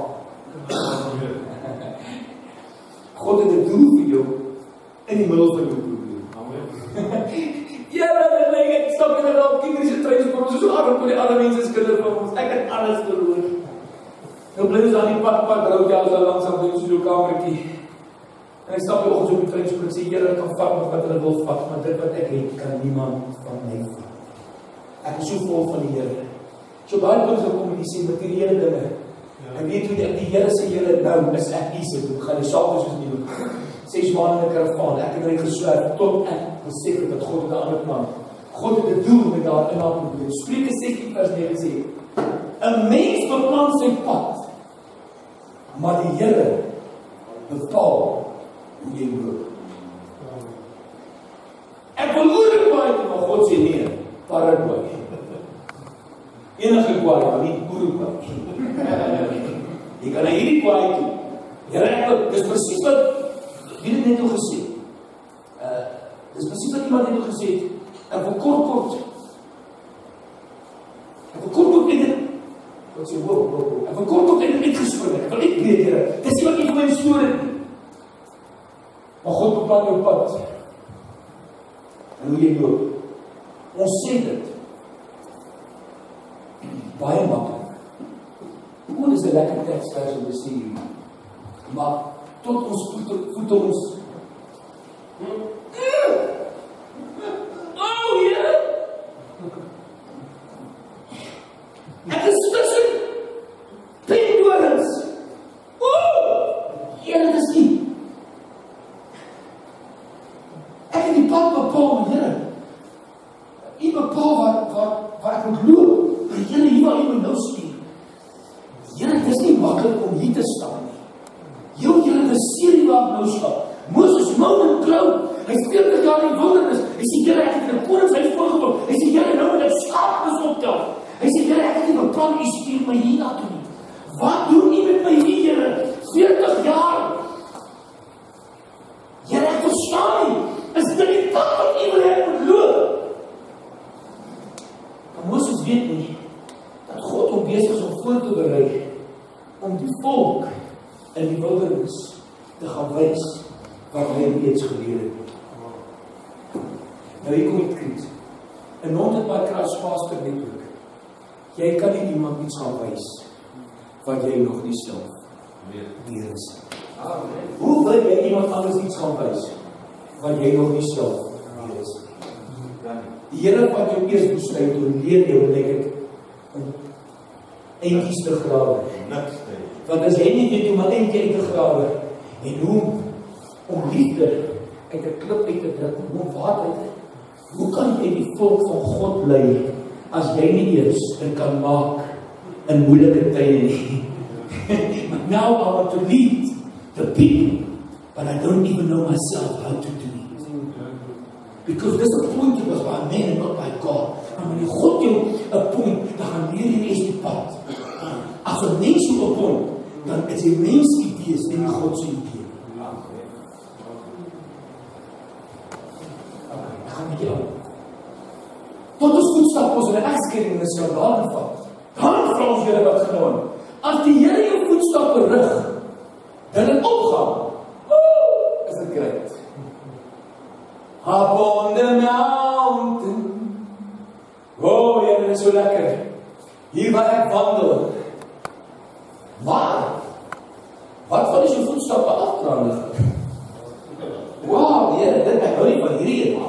God het 'n doel vir jou in die middel van jou probleem. Amen. Ja, dat lê ek stap in 'n op kinders se transport, so arm vir die ander mense se kinders van ons. Ek het alles verloor. Nou bly ons aan die pad pad rou jy al langsam by so 'n kamertjie. En ek stap hier op die transport sê Here kan vat wat hulle wil vat, maar dit wat ek het kan niemand van my vat. Ek is so vol van die Here. So baie mense kom en sê materiële dinge. En weet hoe die, die Here sê julle nou is ek hier sit, gaan die saak soos nie doen. Ses maande in 'n karavaan, ek het erin geswerf tot ek besef het dat God het 'n ander plan. God het 'n doel met daar in haar probleem. Spreuke sestien vers negen sê, 'n mens beplan sy pad, maar die Here bepaal hoe jy loop. Ek wil oor kwaai, maar God sê nee, parakwai. Enige kwaai, maar nie oor kwaai. Jy kan na hierdie kwaai toe. Here, ek wil, dis presies wat wie het net al gesê. Uh, dis presies wat iemand net al gesê het. Ek wil kort kort. Ek wil kort kort net wat sê, wow, wow, wow. Ek wil kort kort net uitgespring. Ek wil net weet, Here, dis nie wat jy vir my stoor het nie. Maar God beplan jou pad. En hoe jy loop. Ons sê dit. Baie maklik. Hoe is 'n lekker teksvers om te sê, maar tot ons voete, voete ons. Oh, Here! Ek is tussen pindorens. Oh! Here, dis nie. Ek het die pad bepaal, Here. U bepaal waar, waar, waar ek moet loop. Here, hier waar u my nou stuur. Here, dit is nie maklik om hier te staan nie. Jou Here, dis seer waar ek nou stap. Moses moan en klou. Hy is veertig jaar in die wildernis. Hy sê, Here, ek het in 'n koningshuis voorgekom. Hy sê, Here, nou moet ek skaapnes optel. Hy sê, Here, ek het nie beplan, u stuur my hier naartoe nie. Wat doen u met my hier, Here? veertig jaar. Here, ek verstaan nie. Is dit nie pad wat u wil hê ek moet loop? Moses weet nie, dat God hom besig is om voor te berei, om die volk in die wildernis te gaan wys, wat hy reeds geleer het. Nou hier kom die kriet. In honderd by Christ Pastor Network, jy kan nie iemand iets gaan wys, wat jy nog nie self weer is. Hoe wil jy iemand anders iets gaan wys, wat jy nog nie self weer is? Die Here wat jou eers besluit, hoe leer jou, denk ek, om eentjies te grawe. Want as jy nie weet hoe om eentjie uit te grawe, en hoe om liefde uit 'n klip uit te druk, hoe om water uit te, hoe kan jy die volk van God lei, as jy nie eers dit kan maak, in moeilike tye nie? Now I want to lead the people, but I don't even know myself how to do it. Because there's a point to us by men and not by God. En wanneer God jou 'n point, dan gaan leer jy eers die pad. As 'n mens jou 'n point, dan is die mens idees en die God se idee. Ek gaan met jou. Tot ons voetstap ons in 'n egskeiding en 'n skandaal vat. Dan vra ons Here wat gedaan. As die Here jou voetstappe rig, dan het opgaan. Oh, is dit great. Up on the mountain. Oh, ja, dit is so lekker. Hier waar ek wandel. Waar? Wat van is jou voetstappe afdraandig? Wow, ja, dit ek hou nie van hierdie een.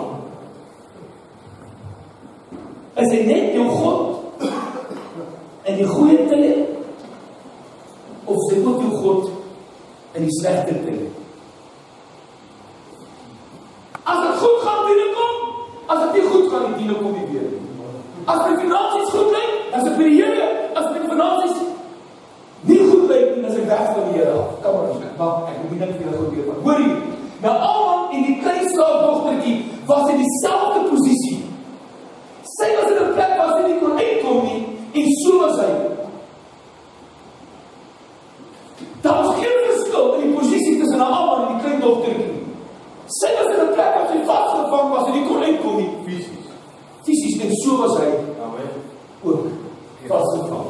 Is hy net jou God in die goeie tye? Of is hy ook jou God in die slegte tye? As dit goed gaan, diene kom. As dit nie goed gaan, die diene kom nie weer. As my finansies goed lyk, as ek by die Here, as my finansies nie goed lyk, dan is ek weg van die Here af. Kom maar, maar ek moet nie net vir julle goed weet. Hoor jy? Nou almal en die klein slaafdogtertjie was in dieselfde posisie. Sy was in 'n plek waar sy nie kon uitkom nie, en so was hy. Daar was geen verskil in die posisie tussen almal en die klein dogtertjie. Sy was in 'n plek waar sy vasgevang was en nie kon uitkom nie, fisies. Fisies, en so was hy ook vasgevang.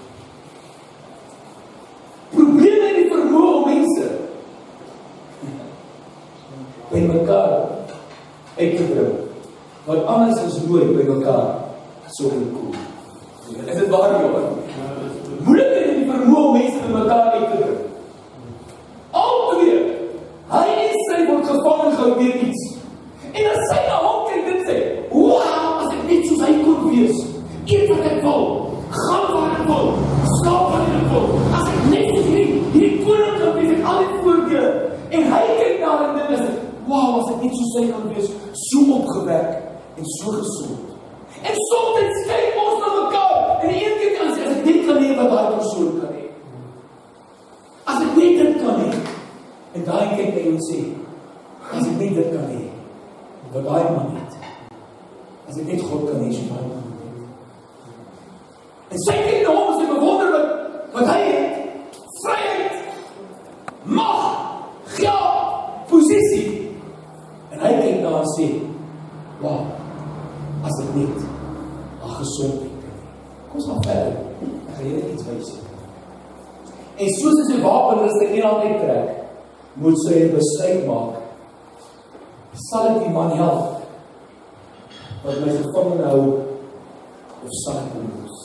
Probleme in die vermoë om mense by mekaar uit te bring, wat anders is nooit by mekaar so inkom. Is dit waar, Johan? Moeilikheid in die vermoë om mense by mekaar uit te bring. Al twee, hy en sy word gevang en gehou deur iets. En as sy na hom kyk, dit sê, wow, as ek net soos hy kon wees, eet wat ek wil, gaan waar ek wil, slaap waar ek wil, as ek net soos hierdie, hierdie koning kan wees, ek al die voordele, en hy kyk na haar en dit is, wow, as ek net soos sy kan wees, so opgewek, en so gesond. En soms kyk ons na mekaar, en die een kyk aan sê, as ek net kan hê wat daai persoon kan hê, as ek net dit kan hê, en daai kyk na jou en sê, as ek net dit kan hê, wat daai man het, as ek net God kan hê, so daai man het. En sy kyk na hom, en sy bewonder wat, wat hy het, vryheid, mag, geld, posisie, en hy kyk na en sê, wow, as ek net, al gezondheid kan hê. Kom ons gaan verder, ek gaan jy iets wys. En soos as sy wapenrusting nie aan uittrek, moet sy 'n besluit maak. Sal ek die man help wat my gevangen hou, of sal ek hom los?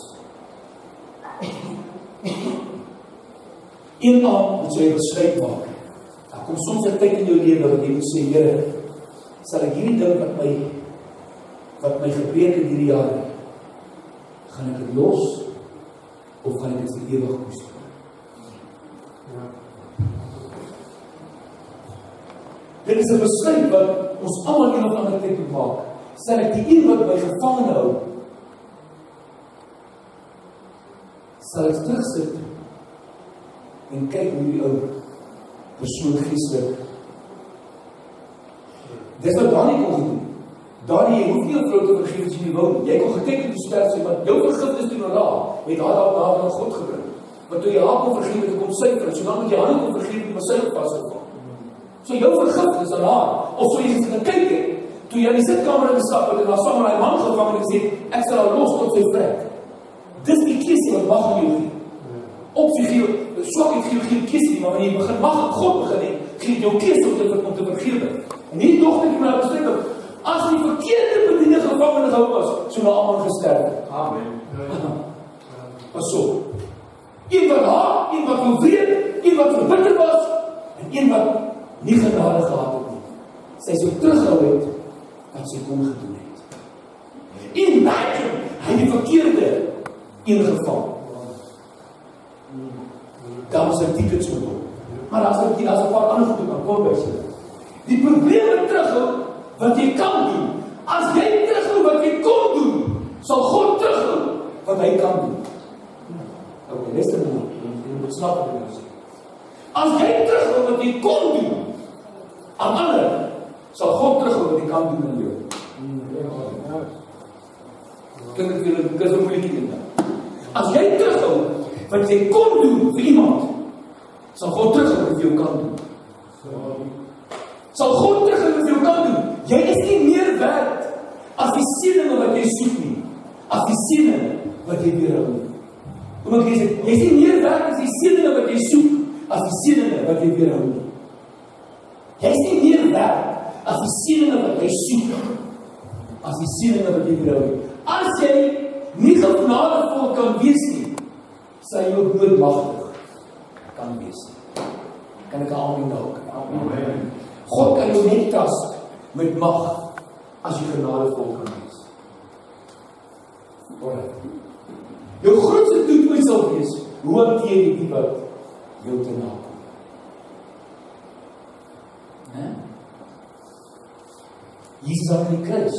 Een aand moet sy 'n besluit maak. Daar kom soms 'n tyd in jou lewe wat jy moet sê, Here, sal ek hierdie ding wat my wat my gebreek in hierdie jare, gaan ek dit los, of gaan ek dit vir ewig koester? Dit is 'n besluit wat ons almal een of ander tyd moet maak. Sal ek die een wat my gevangen hou, sal ek terugsit en kyk hoe die ou persoon geestelik. Dis wat Daniël kon gedoen. Daniël, jy hoef nie 'n vrou te vergeef as jy nie wil. Jy kon gekyk en sterf sê, maar jou vergifnis doen raak, het haar daar nader aan God gebring. Want toe jy haar kon vergeef, het kom sy vrou, so dan moet jy haar nie kon vergeef, maar sy ook vasgevang. So jou vergifnis aan haar, of so jy gaan kyk het, toe jy in die sitkamer ingestap het en daar saam met die man gevang en gesê, ek sal haar los tot sy vrek. Dis die keuse wat mag in jou gee. Opsie gee, swak het gee geen keuse nie, maar wanneer jy begin mag en God begin hê, gee jou keuse om te, om te vergewe. En hier dogter ek my besluit het, as die verkeerde bediening gevang en gehou was, so na almal gesterf. Amen. Pas op. Een wat haat, een wat wil wreed, een wat verbitter was, en een wat nie genade gehad het nie. Sy so teruggehou het, wat sy kon gedoen het. Imagine, hy die verkeerde een gevang. Dan is hy tickets so op. Maar as ek as 'n paar ander goed kan kom by sy. Die probleem met terughou, wat jy kan doen. As jy terughou wat jy kon doen, sal God terughou wat hy kan doen. Ok, luister nou. Jy moet snap wat ek nou sê. As jy terughou wat jy kon doen aan ander, sal God terughou wat hy kan doen in jou. Klink ek julle, dis 'n moeilike ding. As jy terughou wat jy kon doen vir iemand, sal God terughou wat jy kan doen. Sal God terughou wat jy kan doen. Jy is nie meer werd as die seëninge wat jy soek nie, as die seëninge wat jy weerhou nie. Kom ek lees dit, jy is nie meer werd as die seëninge wat jy soek, as die seëninge wat jy weerhou nie. Jy is nie meer werd as die seëninge wat jy soek, as die seëninge wat jy weerhou nie. As jy nie genadevol kan wees nie, sal jy ook nooit magtig kan wees nie. Kan ek al nie dalk? Amen. God kan jou net tas met mag as jy genadevol kan wees. Alright. Jou grootste toets sal wees, hoe hanteer jy die wat jou te nakom? Né? Jesus aan die kruis.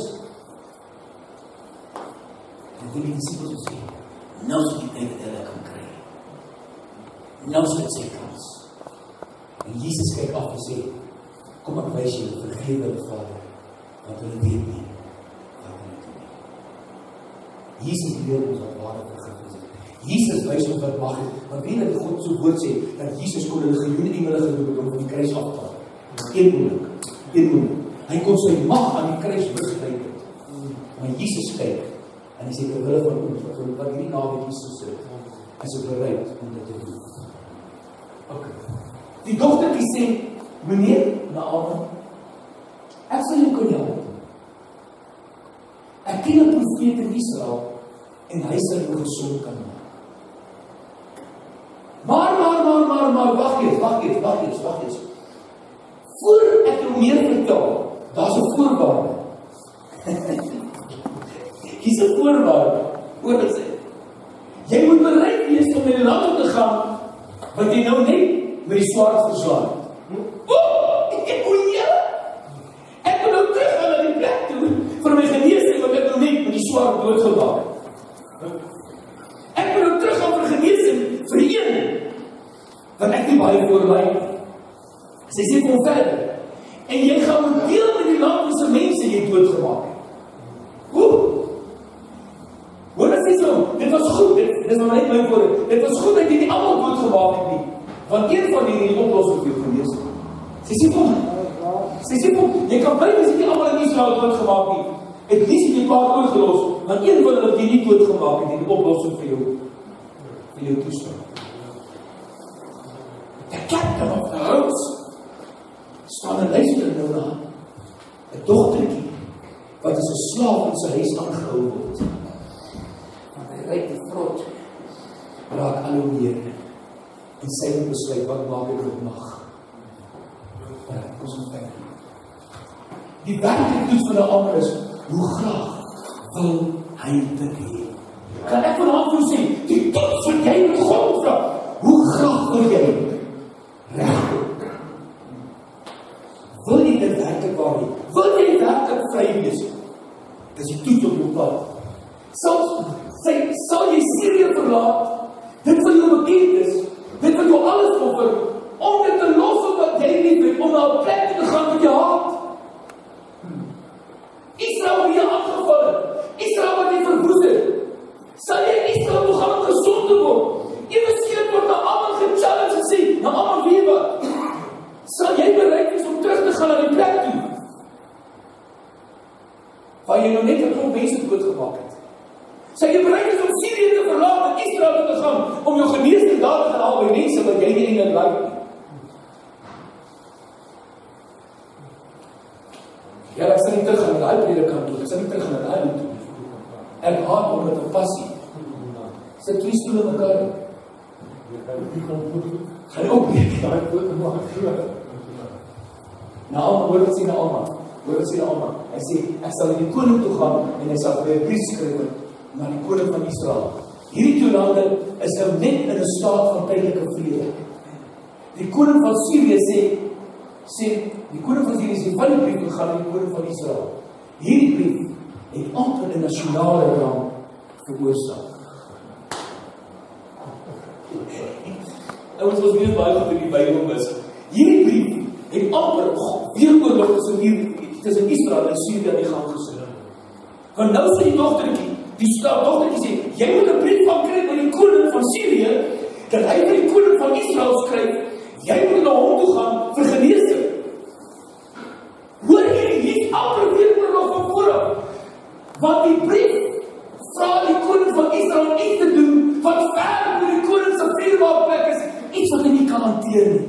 En die disciples sê, nou is die tyd dat hulle kan kry. Nou is dit sy kans. En Jesus kyk af en sê, kom ek wys julle, vergewe hulle Vader, want hulle weet nie wat hulle doen nie. Jesus leer ons dat ware vergifnis is. Jesus wys ons wat mag is, want weet dat God so woord sê, dat Jesus kon hulle gejoene engele gedoen het om die kruis af te haal. Een oomblik, een oomblik. Hy kon sy mag aan die kruis besluit het. Maar Jesus kyk, en hy sê, terwille van ons, wat, wat hierdie naweek Jesus sit, is hy bereid om dit te doen. Ok. Die dogtertjie sê, meneer, Naaman, ek sal jou kan help. Ek ken 'n profeet in Israel, en hy sal jou gesond kan maak. Maar, maar, maar, maar, maar, wacht eens, wacht eens, wacht eens, wacht eens. Voor ek jou meer vertel, daar is 'n voorwaarde. Hier is 'n voorwaarde. Hoor wat sê. Jy moet bereid wees om in die land te gaan, wat jy nou net met die swaard verslaan. Oeh, ek het oeie. Ek wil nou terug gaan na die plek toe, vir my geneesing, wat ek nou net met die swaard doodgemaak het. Ek wil nou terug gaan vir geneesing, vir die een, wat ek nie baie voorbij. Sy sê, kom verder. En jy gaan moet deel met die land van sy mense jy doodgemaak het. Oeh. Hoor dat sê so, dit was goed, dit, dit is maar net my woorde, dit was goed dat jy nie allemaal doodgemaak het nie, want een van die die oplossing vir jou genees. Sy sê kom, sy sê kom, jy kan bly, as jy nie allemaal in Israel doodgemaak nie, het nie sy die paar oorgelos, want een van hulle die nie doodgemaak het, die oplossing vir jou, vir jou toestaan. The captain of the house, staan en luister nou na, een dochterkie, wat as 'n slaaf in sy huis aangehou word. Want hy ryk die vrot, raak al hoe meer, en sy moet besluit, wat maak ek met mag? Maar kom ons verder. Die werkelijk toets van die ander is, hoe graag wil hy dit hê? Kan ek vanavond voor sê, die toets wat jy met God vraag, hoe graag wil jy reg? Wil jy dit werkelijk waar nie? Wil jy werkelijk vry wees? Dis die toets op jou pad. Sal, sy, sal jy Syrië verlaat, dit wat jou bekend is, dit wat jou alles offer, om dit te los op wat jy lief het, om na 'n plek te gaan wat jy haat. Israel wat jy aangeval het, Israel wat jy verwoes het, sal jy Israel toe gaan om gezond te word? Ewe skielik word na almal gechallenge en sê, na almal weet wat, sal jy bereid is om terug te gaan na die plek toe? bereid is om Syrië te verlaat en Israel te gaan, om jou geneesing daar te haal by mense wat jy nie in het like nie. Ja, ek sal nie terug gaan na die predikant toe, ek sal nie terug gaan na die toe. Ek haat om met 'n passie. Sit twee stoele mekaar. Gaan ook nie. Na Alma, hoor wat sê na Alma. Hoor wat sê na Alma. Hy sê, ek sal in die koning toe gaan en hy sal vir 'n brief skryf na die koning van Israel. Hierdie twee lande is nou net in 'n staat van tydelike vrede. Die koning van Syrië sê, sê die koning van Syrië sê, van die brief gegaan na die koning van Israel. Hierdie brief het amper 'n nasionale ramp veroorsaak. Ons was nie baie goed in die Bybel is. Hierdie brief het amper weeroorlog tussen hier tussen Israel en Syrië aan die gang gesit. Want nou sê die dogtertjie, die stad dogtertjie sê, jy moet 'n brief van kry by die koning van Syrië, dat hy vir die koning van Israel skryf, jy moet na hom toe gaan vir genesing. Hoor jy, hier is amper weeroorlog van vooraf. Want die brief vra die koning van Israel iets te doen, wat ver met die koning se viermaakplek is, iets wat hy nie kan hanteer nie.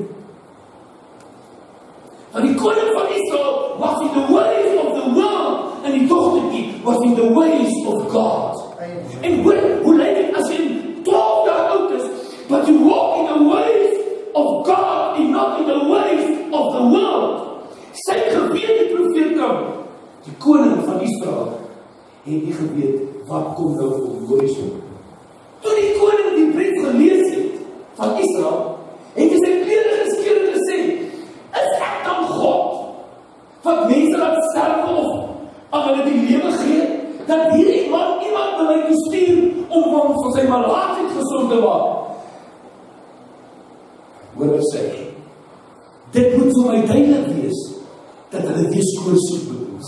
Want die koning van Israel was in the ways of the world, en die dogtertjie was in the ways of God. En hoe, hoe lyk dit as jy twaalf jaar oud is, but you walk in the ways of God, and not in the ways of the world. Sy geweet die profeet kom, die koning van Israel, het nie geweet, wat kom nou vir hom, hoor jy so. Toe die koning die brief gelees het, van Israel, het hy sy klere geskeur en gesê, is ek dan God, wat mense laat sterwe of aan hulle die lewe gee, dat hierdie man iemand na my gestuur om hom van sy malaatheid gesond te maak. Hoor wat sê, dit moet vir my duidelik wees, dat hulle weer skoon soek bedoels.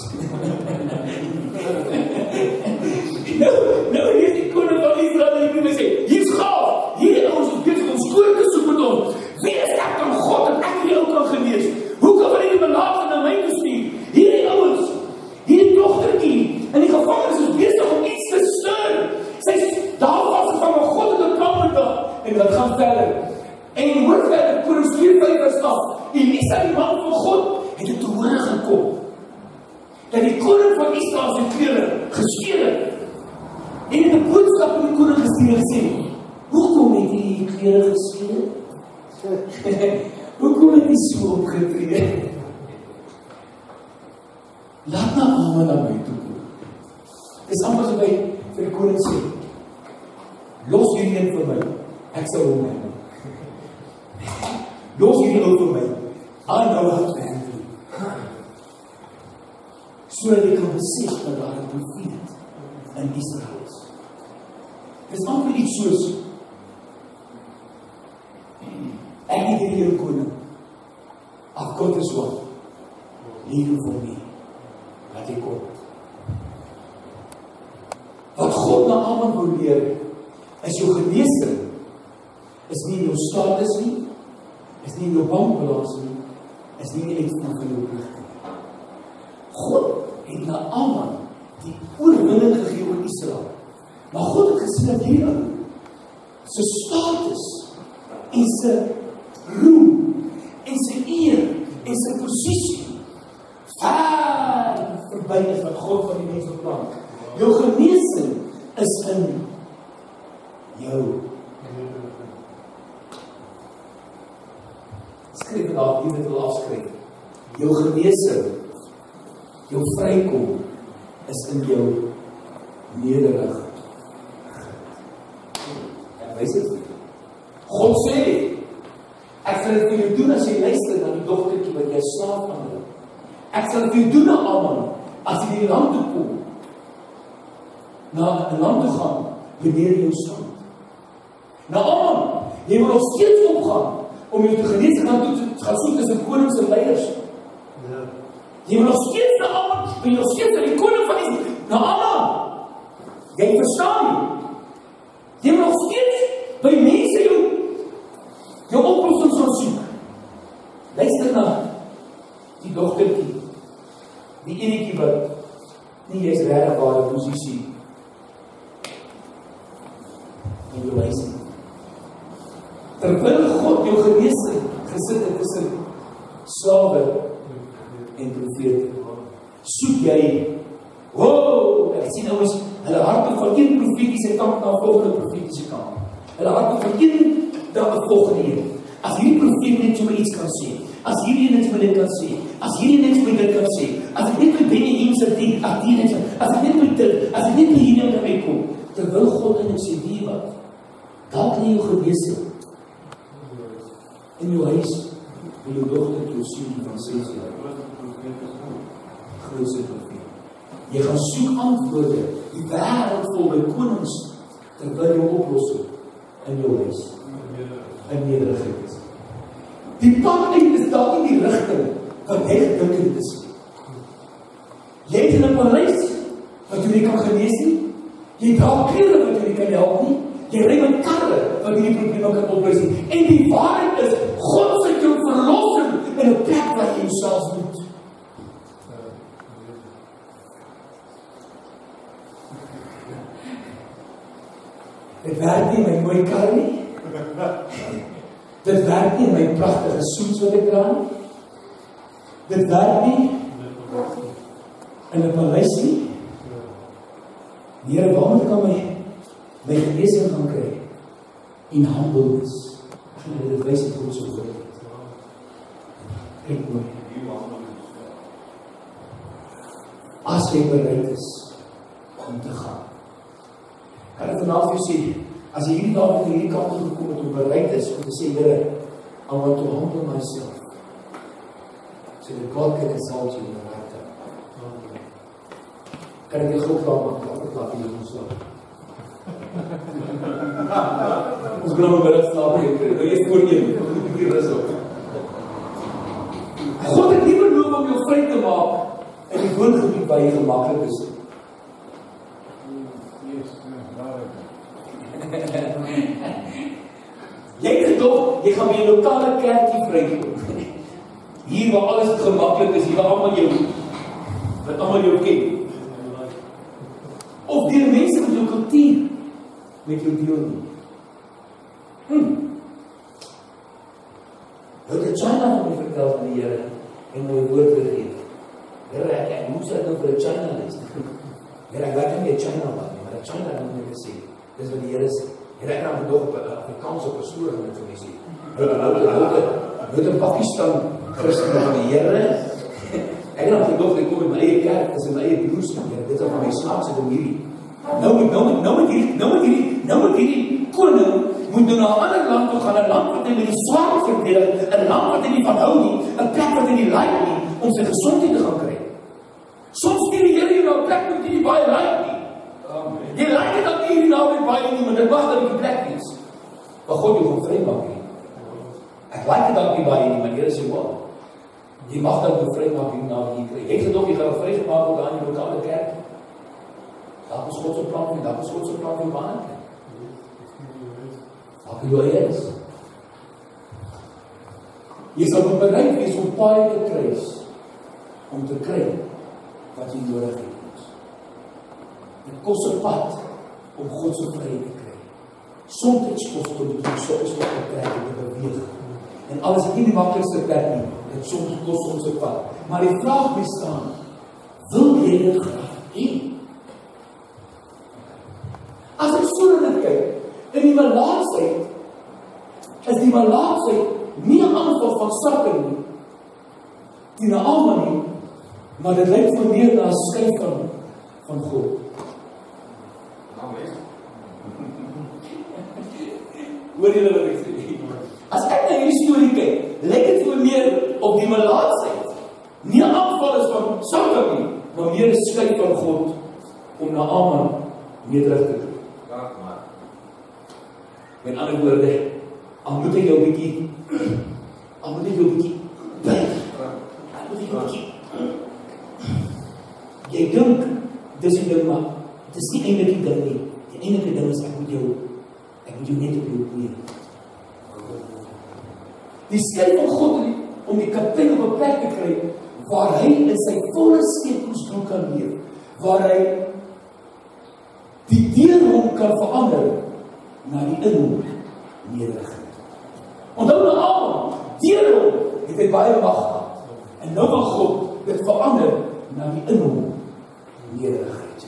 nou, nou hier die koning van Israel en die brief sê, hier is gaaf, hierdie ouens is bezig om skoon te soek met ons. Wie is ek dan God, dat ek die ou kan genees? Hoe kan hulle die malaatheid na my gestuur? Hierdie ouens, hierdie dogtertjie, in die gevangenis is bezig om iets te stuur. Sy sê, daar was het van my God in die plan met dat, en dat gaan verder. En hoor verder, koning vier vyf vers agt, Elisa, die man van God, het het te hore gekom, dat die koning van Israel sy klere geskeur het, en het die boodskap in die koning gestuur en sê, hoekom het die klere geskeur? hoekom het die so opgetree? Laat na Alma na my toe kom. Dis amper so by vir die koning sê, los hierdie een vir my, ek sal hom neem. Los hierdie ou vir my, I know how to handle it. So dat ek kan besef dat daar 'n profeet in Israel is. Dis amper iets soos, ek het hierdie koning, I've got this one, leave him for me, laat hy kom. Wat God na Alma wil leer, is jou genesing, is nie in jou status nie, is nie in jou bankbalans nie, is nie in die uitvoer van jou plicht nie. God het na Alma die oorwinning gegee oor Israel. Maar God het gesê dat hierdie ou sy status en sy roem en sy eer en sy posisie ver verby is wat God van die mens beplan. Jou genesing is in jou. Skryf het daar, jy moet wil afskryf. Jou genesing, jou vrykom, is in jou nederig. Ek wys het vir jou. God sê, ek sal het vir jou doen as jy luister na die dogtertjie wat jy slaap aan hulle. Ek sal het vir jou doen na Alma, as jy die land toe kom, na die land toe gaan, wanneer jou stand. Na Alma, jy moet nog steeds opgaan, om jou te genees te gaan, te gaan soek tussen konings en leiders. Ja. Jy moet nog steeds na Alma, jy moet nog steeds na die koning van die, na Alma. Jy verstaan nie. Jy moet nog steeds by mense jou, jou oplossings gaan soek. Luister na die dogtertjie, die enetjie wat nie jy is regtig waar die posisie in jou huis nie. Terwyl God jou genesing gesit het tussen slawe en profete, soek jy, wow, ek sien ouens, hulle harte van een profetiese kant na volgende profetiese kant. Hulle harte van een na die volgende een. As hierdie profeet net so my iets kan sê, as hierdie net so my dit kan sê, as hierdie net so my dit kan sê, as ek net my Benny Hinn se dien, as die net so, as ek net my dit, as ek net my hierdie aan my kom, terwyl God in ek sê, wie wat, dalk nie jou genesing, in jou huis, wil jou dochter toe sien van ses jaar. Grootste profeet. Jy gaan soek antwoorde, die wêreld vol by konings, terwyl jou oplossing in jou huis, in nederigheid is. Die pad uit is dalk nie die rigting wat jy gedink het is. Jy het in 'n paleis wat jy nie kan genees nie. Jy dra klere wat jy nie kan help nie. Jy ry met karre wat jy die probleme kan oplos nie. En die waarheid is, God sit jou verlossing in 'n plek waar jy jouself moet. Dit werk nie my mooi kar nie. Dit werk nie my pragtige soets wat ek dra nie. Dit werk nie in 'n paleis nie. Here, waarom kan my my genesing gaan kry? In humbleness. En dit wys dit God se woord. Kyk mooi. As jy bereid is om te gaan. Kan ek vanaf jou sê, as jy hierdie dag in hierdie kant gekom het om bereid is om te sê, Here, I want to humble myself, so that God can exalt you in the right time. Kan ek jy groot laat maak, ek laat jy ons slaap. Ons gaan maar bereid slaap, wil jy voor een, ek die rus op. God het nie beloof om jou vry te maak in die woongebied waar jy gemaklik is. Jy gedog, jy gaan by jou lokale kerkie vrykom. Hier waar alles gemaklik is, hier waar almal jou, wat almal jou ken. Of die mense met jou kultuur, met jou deel nie. Hm. Wat het China van my vertel van die Here, en my woord gegeef. Here, ek, ek moes dit nou vir die China lees. Here, ek weet nie China wat nie, maar die China het my gesê, dis wat die Here sê. Here, ek gaan gedog op Afrikaanse pastoor met my sê. Hulle het in Pakistan Christen van die Here. Ek gaan gedog, ek kom in my eie kerk, dis in my eie broers, Here, dit is van my snaakse familie. Nou moet, nou moet, nou moet hierdie, nou moet hierdie, nou moet hierdie koning moet nou na 'n ander land toe gaan, 'n land wat hy met die swaard verdedig, 'n land wat hy nie van hou nie, 'n plek wat hy nie like nie, om sy gesondheid te gaan kry. Soms stuur die Here jou na 'n plek wat jy nie baie like nie. Jy like dit dat hier naby baie nie, maar dit mag dat die plek is. Maar God jou gaan vry maak nie. Ek like dit dat nie baie nie, maar Here sê wat? Jy mag dat jou vry maak hier naby hier kry. Ek sê tog jy gaan vry gemaak word aan die lokale kerk. Dat is God se plan vir, dat is God se plan vir baan. Wat jy wil is. Jy sal bereid wees om paai te kruis, om te kry wat jy nodig het. Dit kos 'n pad om God se vryheid te kry. Soms kos dit om die soms te trek en te beweeg. En alles is nie die maklikste plek nie. Dit soms kos ons 'n pad. Maar die vraag bestaan, wil jy dit graag hê? As ek so na dit kyk, in die melaatsheid, is die melaatsheid nie 'n aanval van sakking nie, die na almal nie, maar dit lyk vir meer na 'n skyn van, van God. Hoor julle wat ek sê? As ek na hierdie storie kyk, lyk dit vir meer op die melaatsheid, nie 'n aanval is van sakking nie, maar meer 'n skyn van God, om na almal nederig te doen. Met ander woorde, al moet ek jou bietjie, al moet ek jou bietjie, al moet ek jou bietjie, jy dink, dis die ding, maar dit is nie eindelijk die ding nie. Die eindelike ding is, ek moet jou, ek moet jou net op jou neer. Die skyn van God, om die kaptein op 'n plek te kry, waar hy in sy volle skepelsdoel kan leef, waar hy die deur hom kan verander, na die innerlike nederigheid. Onthou nou almal, deur hom het hy baie mag gehad. En nou wil God dit verander na die innerlike nederigheid.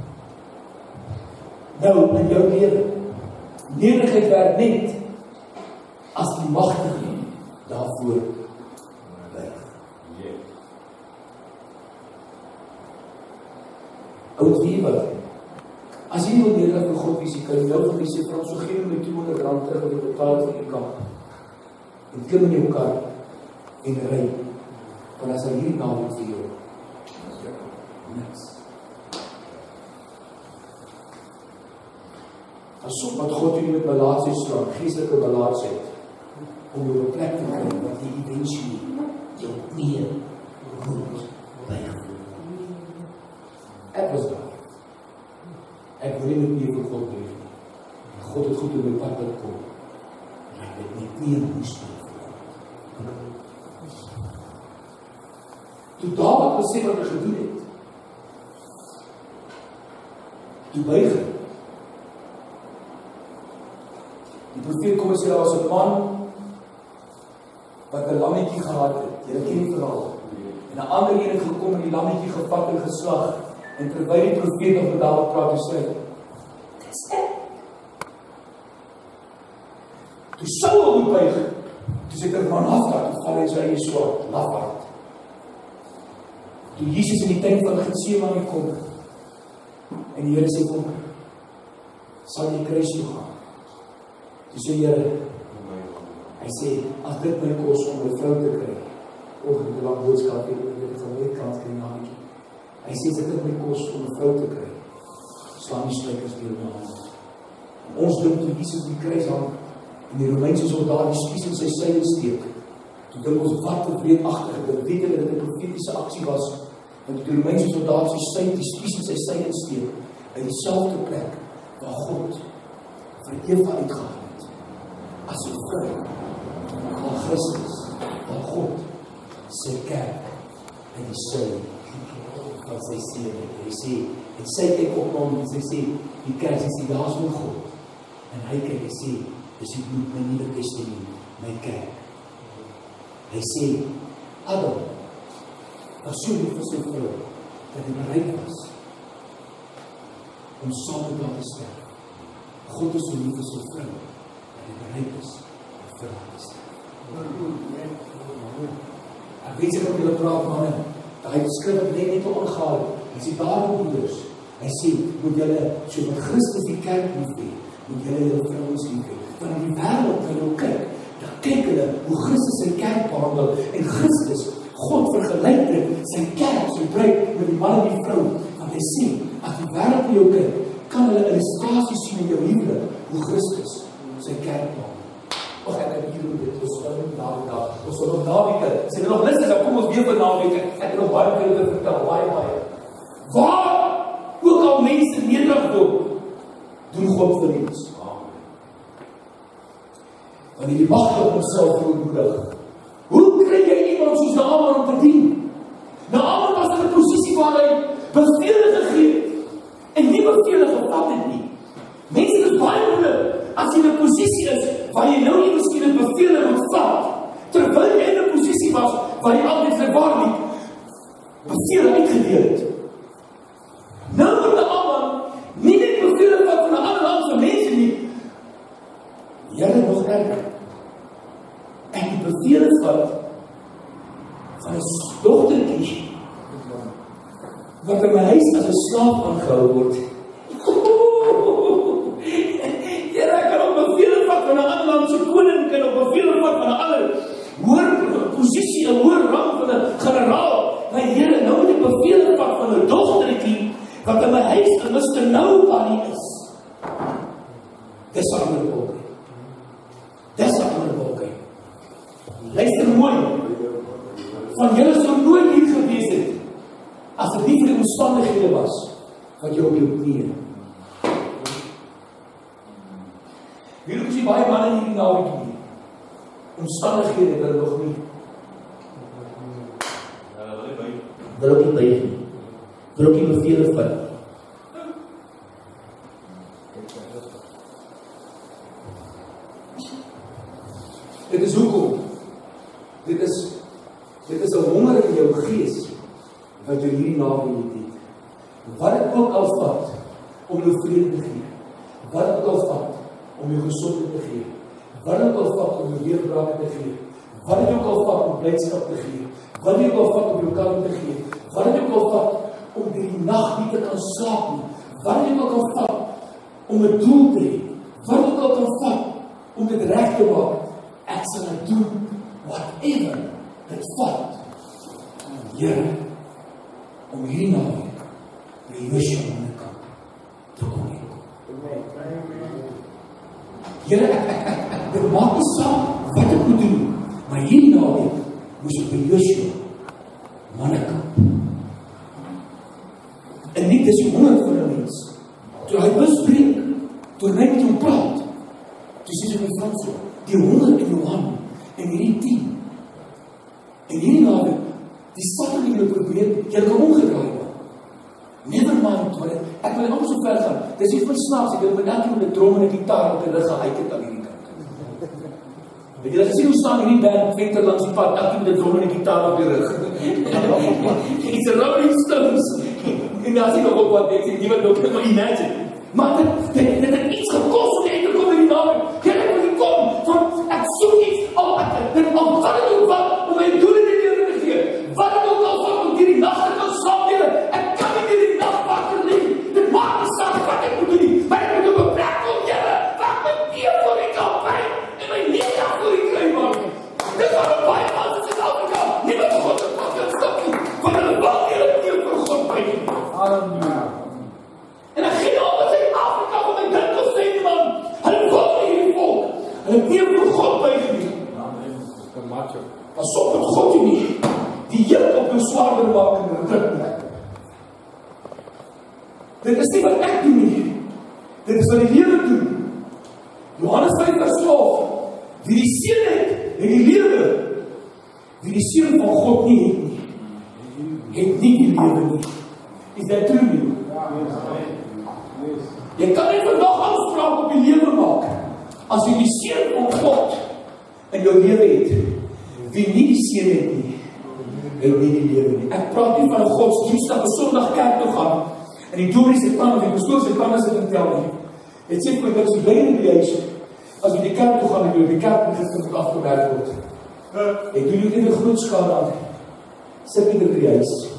Nou, in jou lewe, nederigheid werk net as die magtige daarvoor buig. Oud wie wat? As jy nie wil nederig vir God wees, jy kan jy nou vir my sê, vir ons so gee my tweehonderd rand terug wat jy betaal vir die kamp. En klim in jou kar en ry. Want as hy hierdie naweek vir jou niks. Asof wat God jy met balans het slaan, geestelike balans het, om jou plek te kry, wat jy eventually jou nie moet bygevoer. Ek was daar. Ek wil nie met meer vir God leef nie. God het goed in my pad wat kom. En ek het net nie moes doen vir God. Toe Dawid besef wat hy gedoen het, toe buig hy. Die profeet kom en sê, daar was 'n man wat 'n lammetjie gehad het. Jy ken die verhaal. En 'n ander een het gekom en die lammetjie gevat en geslag. En terwyl die profeet nog met Dawid praat, hy sê, dis ek. Toe Saul moet buig, toe sê ek, man afdraad, toe val hy sy eie swaard, lafaard. Toe Jesus in die tuin van Getsemane kom, en die Here sê, kom, sal jy kruis toe gaan. Toe sê Here, hy sê, as dit my kos om my vrou te kry, oog, die lang boodskap, ek het van my kant kry na my. Hy sê, as dit my kos om my vrou te kry, slaan die sluikers deur my hand. Ons dink toe Jesus die kruis hang, en die Romeinse soldaat die spies in sy sy steek, toe dink ons wat 'n wreedagtige, dit weet hulle dat dit 'n profetiese aksie was, want die Romeinse soldaat sy sy die spies in sy sy steek, in dieselfde plek, waar God vir Eva uitgehaal het, as 'n vrou, waar Christus, waar God, sy kerk, in die sy, van sy seun het. Hy sê, en sy kyk op hom, en sy sê, die kerk, sy sê, daar is my God, en hy kyk, hy sê, dis die bloed, my Nuwe Testament, my kerk. Hy sê, Adam, was so lief vir sy vrou, dat hy bereid was, om saam met haar te sterf. God is so lief vir sy vrou, dat hy bereid is, om vir haar te sterf. Ek weet sy wat julle praat, manne, dat hy skrif het net net ongehaal, hy sê, daarom broeders, hy sê, moet julle, so met Christus die kerk lief hê, moet julle julle vrouens lief hê. Want in die wêreld kan jy kyk, dan kyk hulle hoe Christus sy kerk behandel, en Christus, God vergelyk dit, sy kerk, sy bruid, met die man en die vrou, want hy sê, as die wêreld na jou kyk, kan hulle illustrasies sien in jou huwelik, hoe Christus sy kerk behandel. Och, ek het hier hoe dit, ons sal nie naweek, ons sal nog naweek, as jy nog lus is, dan kom ons weer vir naweek, ek het nog baie veel te vertel, baie, baie. Waar ook al mense nederig doen, doen God vir ons. Wanneer die mag op homself verootmoedig, hoe kry jy iemand soos Naaman om te dien? Naaman was in 'n posisie waar hy bevele gegee het, en nie bevele gevat het nie. Mense, dit is baie moeilik, as jy in 'n posisie is, waar jy nou nie miskien 'n bevele moet vat, terwyl jy in 'n posisie was, waar jy altyd sy waar nie, bevele uitgedeel het. Nou moet Naaman nie net bevele vat van 'n ander land van mense nie, Here nog erger. En die bevele vat van 'n dogtertjie wat in my huis as 'n slaaf aangehou word. Here, ek kan op bevele vat van 'n ander land se koning, kan op bevele vat van 'n ander hoër posisie, 'n hoër rang van 'n generaal. Maar Here, nou moet ek bevele vat van 'n dogtertjie wat in my huis 'n mister Nobody is. Dis 'n ander volk. Dis 'n ander volk. Luister mooi. Van julle sou nooit hier gewees het as dit nie vir die omstandighede was wat jy op jou knieë. Hier is baie manne hier naweek nie. Omstandighede het hulle nog nie. Wil ook nie buig nie. Wil ook nie bevele vat. Dit is hoekom. Dit is dit is 'n honger in jou gees wat jou hierdie naweek het. Wat dit ook al vat om jou vrede te gee. Wat dit ook al vat om jou gesondheid te gee. Wat dit ook al vat om jou weerbrake te gee. Wat dit ook al vat om blydskap te gee. Wat dit ook al vat om jou kalm te gee. Wat dit ook al vat om die nag nie te kan slaap nie. Wat dit ook al vat om 'n doel te hê. Wat dit ook al vat om dit reg te maak. Ek sal dit doen, whatever dit vat. Here, om hierdie naweek by Joshua aan die kant te kom. Here, ek, ek, ek, ek, dit maak nie saak wat ek moet doen, maar hierdie naweek moes ek by Joshua mannekamp. En nie, dis die honger van 'n mens. Toe hy bespreek, toe hy met hom praat, toe sê sy my Frans so, die honger in jou hand, en hierdie team, en hierdie naweek, die sakke die wil probeer, jy kan omgedraai word. Never mind, maar ek wil amper so ver gaan. Dis nie van snaaks, ek wil met elke met 'n drom en 'n gitaar op die rug gehyk het aan hierdie kant. Weet jy, dat gesien hoe staan hierdie band venter langs die pad, elke met 'n drom en 'n gitaar op die rug. It's a Rolling Stones. En daar sien ook wat ek sê, niemand ook kan imagine. Maar dit dit dit het iets gekos om net te kom in die naweek. Jy moet nie kom van ek soek iets al ek dit al wat het ook wat om my doele in die lewe te gee. Wat het ook al wat om hierdie nag te kan slaap nie. Ek kan nie hierdie nag wakker lê. Dit maak nie saak wat ek moet doen nie. Maar ek moet op 'n plek kom, Here, wat met nie voor ek al by en my nie daar voor ek kry maar. Dit was baie pas in Suid-Afrika. Nie met God te pak en stop nie. Want hulle wou nie net vir God by nie. Halleluja. En ek gee altyd in Afrika van my dink of sê die man, hulle wil nie hierdie volk. Hulle het nie vir God buig nie. Amen. Pas op met God nie. Die juk op jou swaarder maak en druk nie. Dit is nie wat ek doen nie. Dit is wat die lewe doen. Johannes vyf vers twaalf. Wie die seun het, het die lewe. Wie die seun van God nie het nie, het nie die lewe nie. Is that true nie? Jy kan nie vandag aanspraak op die lewe maak as jy die seun van God in jou lewe het. Wie nie die seun het nie, het nie die lewe nie. Ek praat nie van 'n godsdienst dat 'n Sondag kerk toe gaan en die dories se plan of die pastoor se plan is dit nie tel nie. Dit sê vir my dat jy bly in die huis as jy die kerk toe gaan en jy die kerk begin afgewerk word. Ek doen jou nie 'n groot skade aan. Sit nie by die huis.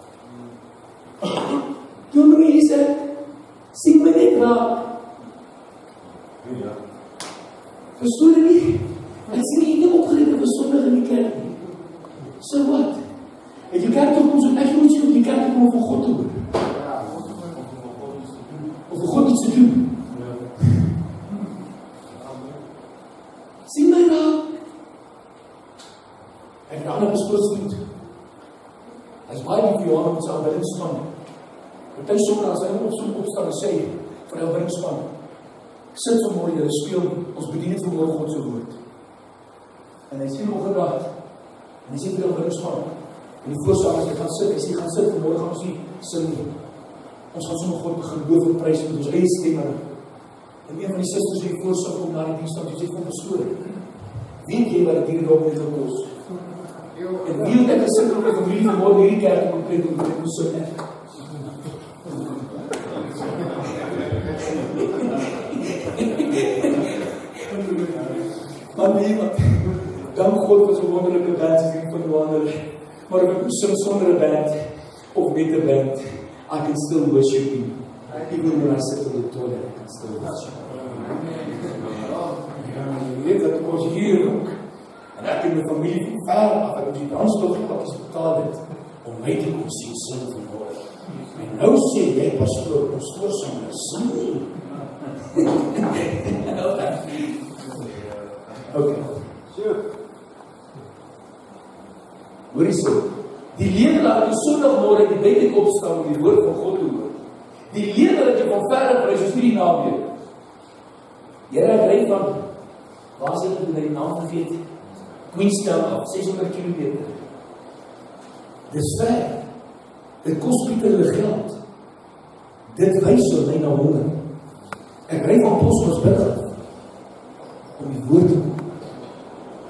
Dominee sê, sien my net raak. Ja. Verstaan jy nie? Ek sien jy nie opgeleid op 'n Sondag in die kerk nie. So wat? Het jy kerk toe kom so ek moet sien op die kerk toe kom om vir God te hoor. Ja, of vir God iets te doen. Ja. Sien my raak. Ek het 'n ander besproosvriend. Hy is baie lief vir Johan met sy aanbiddingspan. Party somme as hy op so opstaan en sê vir die aanbiddingspan, sit so mooi, julle speel, ons bedien het vanmôre God se woord. En hy sê môre en hy sê vir die aanbiddingspan, en die voorsangers, hy gaan sit, hy sê, gaan sit, vanmôre gaan ons nie sing nie. Ons gaan sommer God begin loof en prys met ons eie stemme. En een van die susters het die voorsang kom na die diens, en sy sê vir pastoor, weet jy wat het hierdie dom het gekos? En wie het ek gesit op die familie van môre hierdie kerk om preek om te sing ek? Maar nee, want dank God was 'n wonderlike band as die van wonder. Maar if ek sing sonder 'n band of met 'n band, I can still worship Him. Even when I sit on the toilet, I can still worship Him. Jy weet dat ek ons hier ook, en ek in my familie van ver af, ek die dansstof wat ons betaal het, om my te kom sien sing vanmôre. En nou sê jy, pastoor, ons voorsanger, sing nie. Ok. Hoor jy so? Die lewe dat jy Sondagmôre die bed het opstaan om die woord van God te hoor. Die lewe dat jy van ver af reis, soos hierdie naweek. Here, ek ry van, waar is dit met die naam vergeet? Queenstown af, ses honderd kilometer. Dis ver. Dit kos Pieter hulle geld. Dit wys so my na honger. Ek ry van Posmosburg af om die woord te hoor.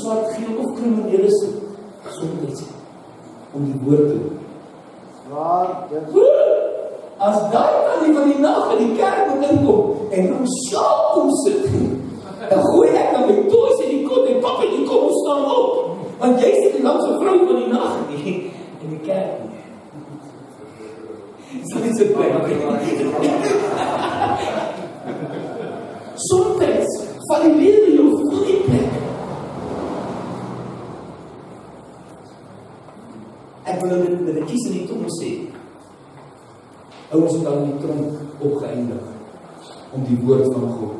swart, geel of krimineel is nie. Soms om die woord te doen. Waar, dit As daai tannie van die nag in die kerk moet inkom en hom sjaal kom sit, dan gooi ek aan my toes in die kot en papa, jy kom ons staan op. Want jy sit die langste vrou van die nag nie, in die kerk nie. So is het plek. Soms van die lewe jou voel die plek. Ek wil dit met die kies in die tong sê. Ouers het al in die tronk opgeëindig om die woord van God.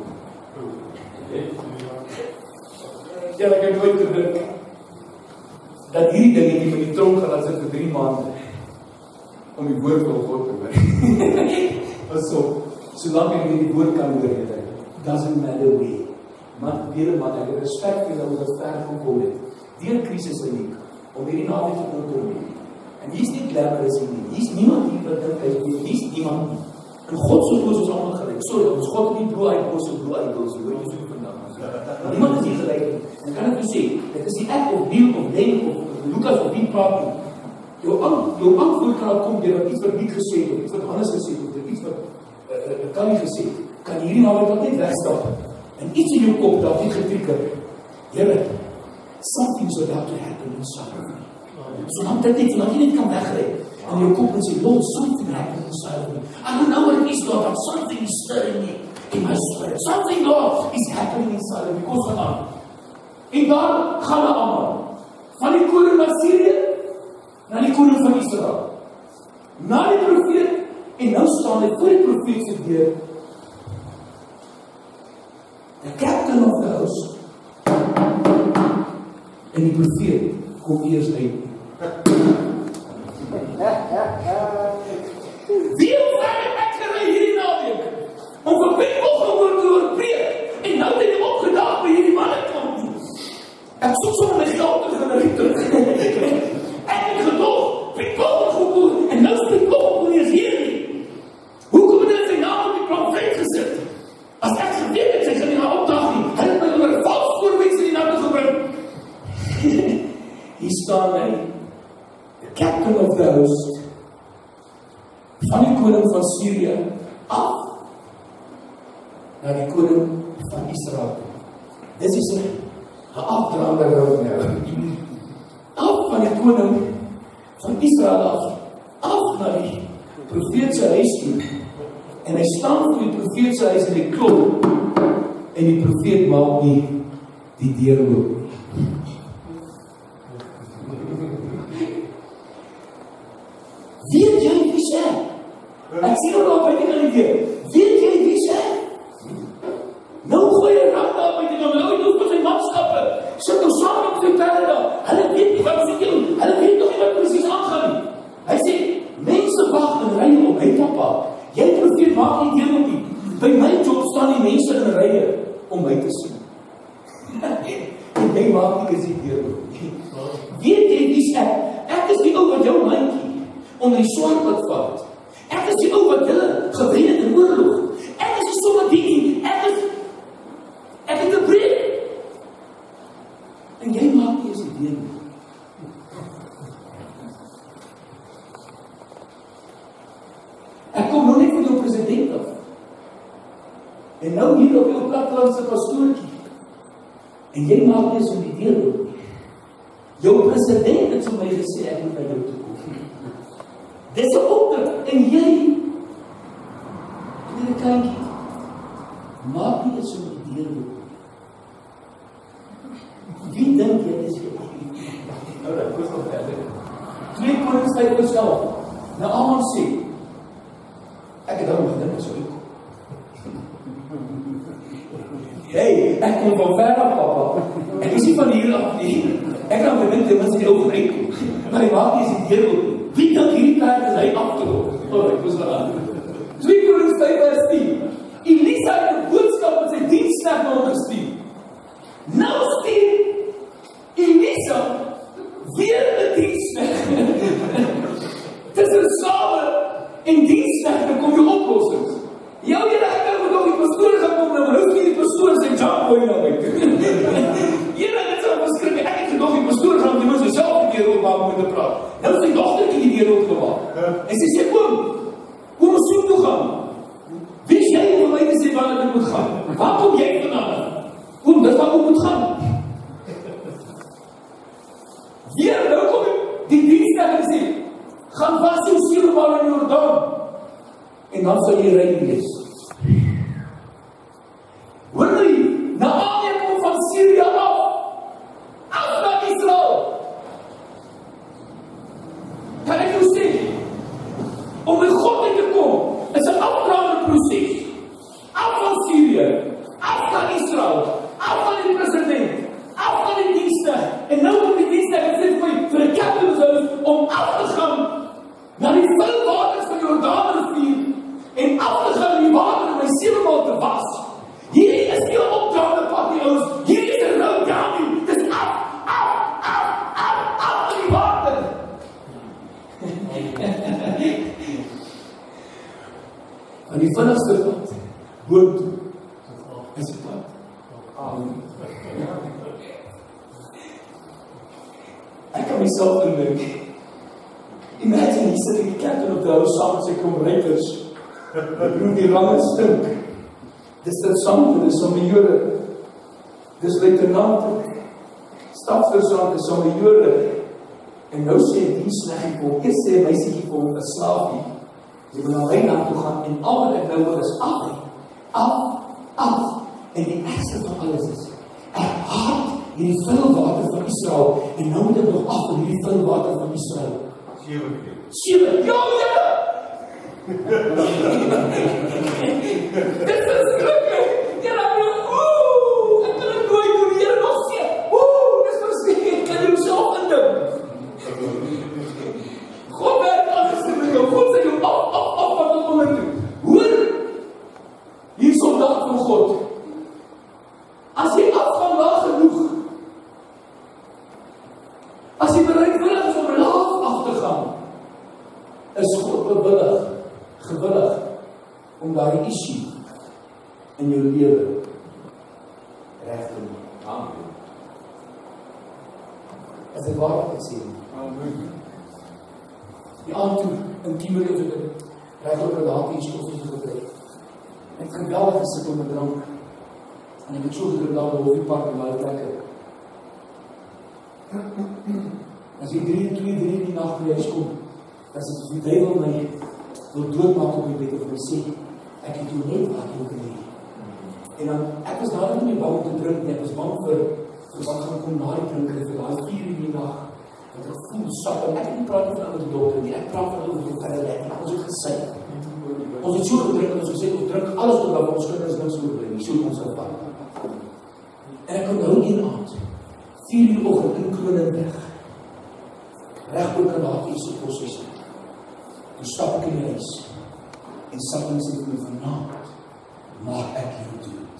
Ja, ek het nooit gedink dat hierdie dinge nie met die tronk gaan laat sit vir drie maande om die woord van God te hoor. Pas op, solank ek die woord kan hoor, doesn't matter way. Maar weer man, ek het respek vir hulle wat ver gekom het. Deur krisis uniek om hierdie naweek te kon kom. En hier's nie glamorous nie. Hier's niemand hier wat dink hy weet. Hier's niemand nie. En God se woord is almal gelyk. Sorry, ons God het nie blou eyeballs of blou eyeballs hoor jy so vandag. Niemand is hier gelyk nie. En kan ek vir sê, dit is nie ek of Bill of Len of Lucas of wie praat nie. Jou antwoord, jou antwoord kan kom deur wat iets wat Piet gesê het, of iets wat Hannes gesê het, of iets wat uh, Kanye gesê het. Kan hierdie naweek wat net wegstap. En iets in jou kop dat nie getrigger. Here, something's about to happen inside of me. Zolang dit net, zolang jy net kan wegry. En jou kop en sê, Lord, something happened inside of me. I don't know what it is, Lord, but something is stirring me in my spirit. Something, Lord, is happening inside of me. Kom so aan. En dan gaan hulle allemaal. Van die koning na Syrië, na die koning van Israel. Na die profeet, en nou staan hy voor die profeet se deur. The captain of the house. En die profeet kom eers uit. Wie het ek gery hierdie naweek? Om vir Bybel gewoon te hoor preek. En nou het hy opgedaag by hierdie manne kom. Ek soek sommer my geld te gaan ry terug. Ek het gedoog, Bybel gewoon. En nou is Bybel gewoon eers hier nie. Hoekom het hy sy naam op die profeet gesit? As ek geweet het, sy gaan nie na opdag nie. Hy het my onder vals voorwens in die naam gebring. Hier staan hy, the captain of the host, van die koning van Syrië, af, na die koning van Israel. Dis is een afdraande rood nou. Af van die koning van Israel af, af na die profeetse huis toe. En hy staan voor die profeetse huis in die klop, en die profeet maak nie die deur oop. Weet jy wie sê? Ek sien nou op buite kan die deur. Weet jy wie sê? Nou gooi hy raak daar buite, nou nou doen vir sy manskappe. Sit nou saam op sy perde daar. Hulle weet nie wat sy doen. Hulle weet nog nie wat presies aangaan nie. Hy sê, mense wag in rye om my papa. Jy profeet maak nie deel op nie. By my job staan die mense in rye om my te sien. En jy maak nie gesien deel op nie. Weet jy wie sê? Ek is die ou wat jou mandjie onder die swaard wat vat. Ek is die ou wat hulle gewen het in oorlog. Ek is die sommer die nie. Ek is ek het 'n brief. En jy maak nie eens die deel nie. Ek kom nou net van jou president af. En nou hier op jou plattelandse pastoortjie. En jy maak nie eens die deel nie. Jou president het vir my gesê ek moet by jou toe kom. Dis 'n opdrag en jy en jy kan nie maak nie so 'n deel nie. Wie dink jy is jy? Nou dat kos nog verder. Twee Konings vyf vers elf. Nou almal sê ek het daarom gedink so ek. Hey, ek kom van ver af papa. Ek is nie van hier af nie. Ek kan my dink dat jy ook uitkom. Maar hy maak nie sy deel op. Wie dink hierdie tyd is hy afgeloop? Oh, ek was daar aan. Twee Konings vyf vers tien. Elisa het 'n boodskap met sy diensknegt na hom gestuur. Nou stuur Elisa weer 'n diensknegt. Tussen slawe en diensknegte kom jy oplossings. Jou hele ek het nog die pastoor gekom nou, maar nou stuur die pastoor sy job boy na my toe. Here, dit is 'n verskrik. Kom, kom ons soek toe gaan. Wie is jy om vir my te sê waar ek moet gaan? Waar kom jy vandaan? Kom, dis waar ek moet gaan. Weer, nou kom ek die dienstdag en sê, gaan was jou sewe maal in die Jordaan. En dan sal jy rein wees. Hoor jy, Naamia kom van Syrië af, af na Israel. Kan ek jou sê, om by God in te kom, is 'n afdraande proses. Af van Syrië, af van Israel, af van die president, af van die dienste, en nou kom die dienste en sê vir my, vir die captain's house, om af te gaan na die vuil waters van die Jordaanrivier, en af te gaan in die water om my sewe maal te was. Hierdie is nie 'n opdraande pad nie, ouens. Hierdie is 'n road down nie. Dis af, af, af, af, af in die water. En die vinnigste pad, boot, is die pad. Ek kan myself indink. Imagine, hier sit die captain of the house saam met sy komreiters. Ek noem die lange stink. Dis dit saam, dis sommejore. Dis luitenant. Stapsversant, dis sommejore. En nou sê die sleggie vir hom, eers sê my sê vir hom, 'n slaafie. Jy moet na Wynland toe gaan, en al wat ek nou wil is af, af, af. En die ergste van alles is, ek haat hierdie vuil water van Israel, en nou moet ek nog af in hierdie vuil water van Israel. Sewe keer. Sewe, ja, ja! Dit is skrikkelik. Ja, dan oeh, ek kan het nooit doen, die Here nog sê, oeh, dis verskriklik, ek kan jy homself indink. God werk anders met jou, God sê jou af, af, af, wat wat onder toe. Hoor, hier soldaat van God, as jy afgaan laag genoeg, as jy bereidwillig is om laag af te gaan, is God bewillig, gewillig, om daardie issue in jou lewe reg te doen. Amen. As ek waar wat ek sê. Amen. Die aand toe, in Kimberley het ek reg op 'n laat iets koffies gekry. Ek het geweldig gesit om 'n drank. En ek het so gedruk daar by die Hoofdpark en baie plekke. As jy drie, twee, drie in die nacht by huis kom, dan is het die duivel my wil doodmaak op die bed of my sê, ek het jou net wat jou geleer. En dan, ek was daar nie meer bang om te drink nie, ek was bang vir, vir wat gaan kom na die drinker, vir die vier in die nacht, dat ek voel sak, en ek het nie praat nie van die dokter nie, ek praat van die verder, ons het gesê, ons het so gedrink, en ons gesê, ons drink alles op dat ons kinders niks oorblij nie, so ons het van. En ek kom nou een aand, vier uur oggend in Kronenberg, recht ook in die Haagse proces. Toen stap ek in die huis, en stap en sê vir my vanavond, maak ek jou dood.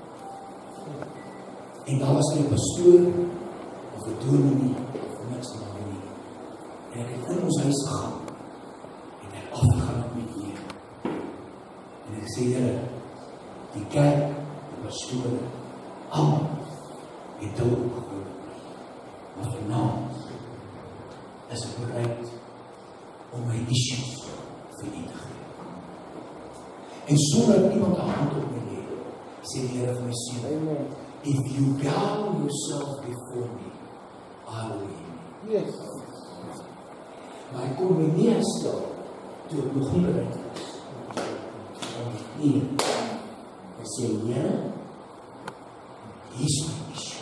En daar was nie een pastoor, of een dominee, of niks aan my nie. En ek het in ons huis gegaan, en ek afgegaan op my Heer. En ek sê, Here, die kerk, die pastoor, allemaal, het dood opgehoord. Maar vanavond, is ek bereid om my issues vir u te gee. En sonder iemand een hand op my lewe, sê die Here vir my seun, if you bow yourself before me, I will hear you. Yes. Maar ek kon my nie herstel, toe ek nog nie bereid was. Nee, ek sê, Here, hier is my issue.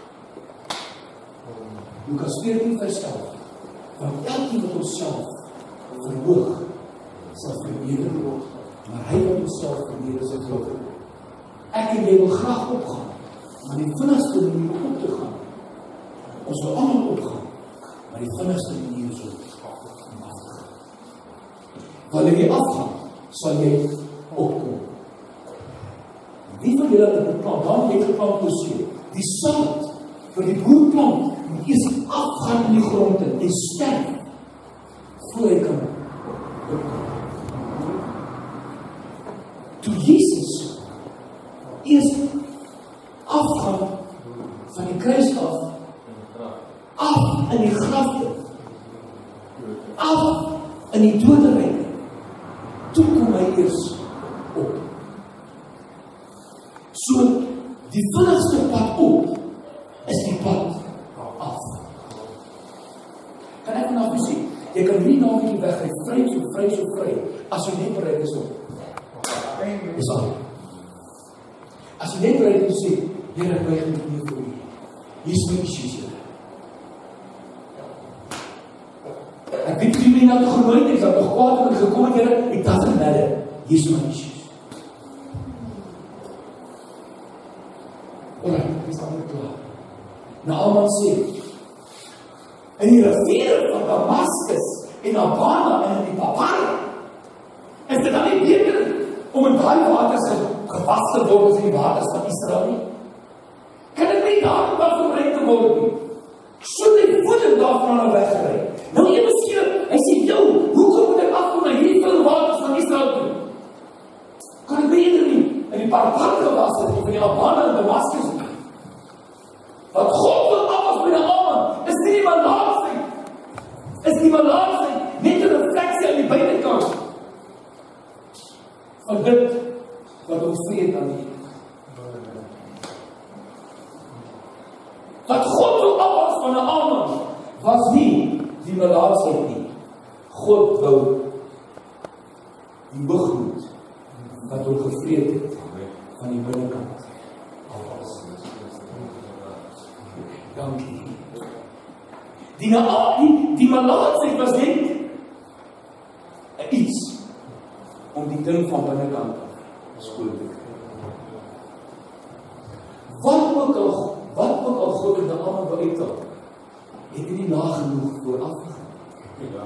Lukas veertien vers elf, want elkeen wat onsself verhoog, sal verneder word, maar hy wat onsself verneder sal word. Ek en jy wil graag opgaan, maar die vinnigste manier om op te gaan, ons wil allemaal opgaan, maar die vinnigste manier is om af te gaan. Wanneer jy afgaan, sal jy opkom. Wie van julle het geplant, dan het geplant oorsee, die saad vir die boerplant moet eers afgaan in die grond in, en sterf, voor hy kan opkom. Toe Jesus eers afgaan van die kruis af, af in die grafte, af in die doderyk, eers op. So, die vinnigste pad op, is die pad af. Kan ek vanaf sê, jy kan nie naweekie wegry, vry so, vry so, vry, as jy net bereid is op. Dis al. As jy net bereid is sê, Here, ek buig my knie voor U. Hier is my issues, Here. Ek weet nie wie na toe genooi het, ek het nog kwaad en gekom het, Here, it doesn't matter. Hier is my issues. Alright, ek is alweer klaar. Naaman sê, in die riviere van Damaskus en Abana en die Papara, is dit dan nie beter om in daai waters gewas te word as in die waters van Israel nie? Kan dit nie daar wat verbreid te word nie? So die voeding daarvan al weggery. Nou jy miskien, hy sê, jou, hoekom moet ek afkom na hierdie veel waters van Israel toe? Kan dit beter nie? In die Papara gewas het, of in die Abana en Damaskus nie? Wat God wil af met die Naaman, is nie die malaatsheid. Is die malaatsheid net 'n refleksie aan die buitekant van dit wat ons vrede aan die. Wat God wil af van die Naaman, was nie die malaatsheid nie. God wou die hoogmoed wat hom gevreed het van die binnekant. Dankie. Die, die, die malaatsheid was net iets om die ding van binnekant skoon te kry. Wat ook al, wat ook al God in die Naaman wou uithaal, het hy nie nagenoeg vooraf gegaan.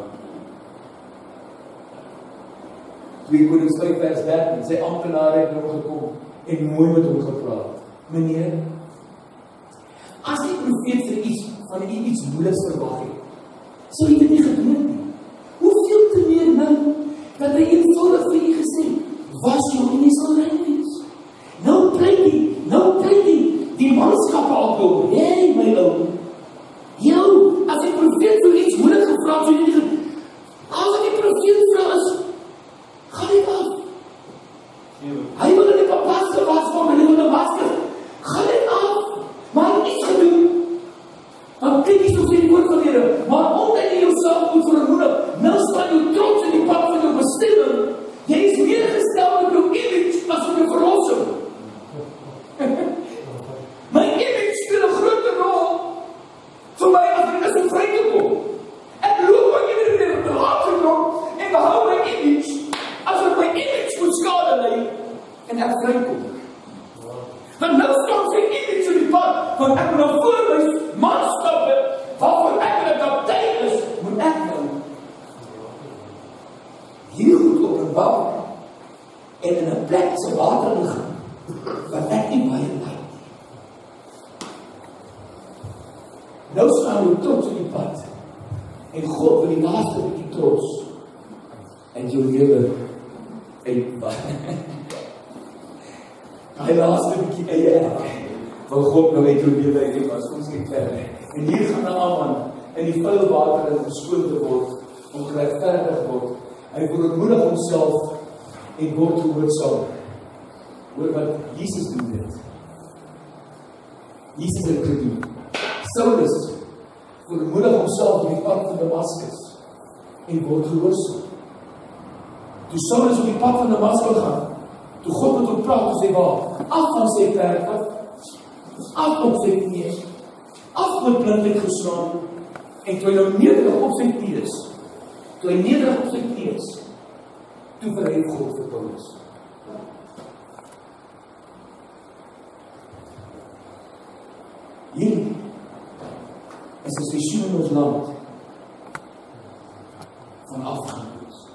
twee Konings vyf vers dertien, sy amptenare het nou gekom en mooi met hom gepraat. Meneer, as die profeet vir iets van u iets moeilijks verwag het, sou hy dit nie gedoen het nie. Hoeveel te meer nou, dat hy eenvoudig vir u gesê, was jou en jy sal rein wees. Nou pleit die, nou pleit die, die manskappe al kom, hey my ou, jou, as die profeet vir iets moeilijk gevraag, sou jy nie gedoen, as die profeet vraag is, ga dit af. Hy wil in die papas gewas word, en hy wil in die masker, ga dit af. Maar hy het niets gedoen. Dan kyk jy soos die woord van die Here, maar omdat jy jouself moet vermoedig, nou staan jou trots in die pad van jou bestemming. Jy is meer gestel met jou image as met jou verlossing. My image speel 'n groot rol vir my as ek is om vry te kom. Ek loop my iedere keer op die laat gekom en behou my image as ek my image moet skade lei en ek vry kom. Want nou staan sy image in die pad, want ek moet nou voor my manskappe, waarvan ek in 'n kaptein is, moet ek nou hier goed openbaar en in 'n plek se water ingaan, wat ek nie baie like nie. Nou staan jy trots in die pad, en God wil die laaste bietjie trots in jou lewe uitbaar. Hy laaste bietjie eie ek, wil God nou uit jou lewe uit, was ons nie verder. En hier gaan Naaman in die vuil water en geskoon te word, om geregverdig word. Hy verootmoedig homself en word gehoorsaam. Hoor wat Jesus doen dit. Jesus het gedoen. Saulus verootmoedig homself op die pad van Damaskus en word gehoorsaam. Toe Saulus op die pad van Damaskus gaan, toe God met hom praat, toe sê waar, af van sy kerk, af op sy knie, af met blindheid geslaan, en toe hy nou nederig op sy knie is, toe hy nederig op sy knie is, toe verhef God vir Paulus. Hier is 'n seisoen in ons land van afgang.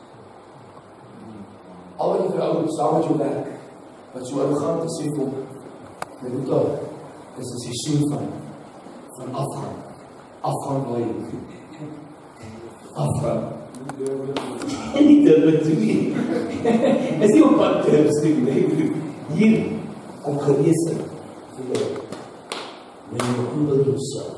Al die vrouwen saam met jou werk, wat so arrogant is, sê kom, dit moet al, dit is 'n seisoen van, van afgang, afgang waar jy, afgang, en nie durwe toe nie, is nie op pad durfs toe, nee, hier, om geneesing, vir jou, en jy behandel jouself,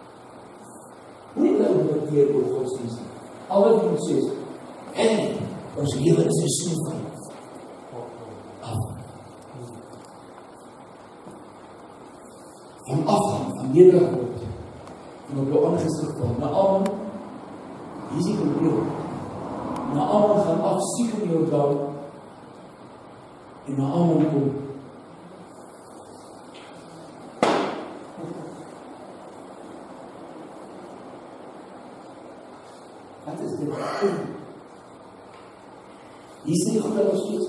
nie nou met die oor godsdienst, al wat jy moet sê is, en, Ons lewe is 'n snoef van af. Van afgang, van nederig word, en op jou aangesig val. Na almal, hier is die probleem. Na almal gaan af, siek in jou dal, en na almal kom. Wat is dit? Hier sê God dat ons steeds so.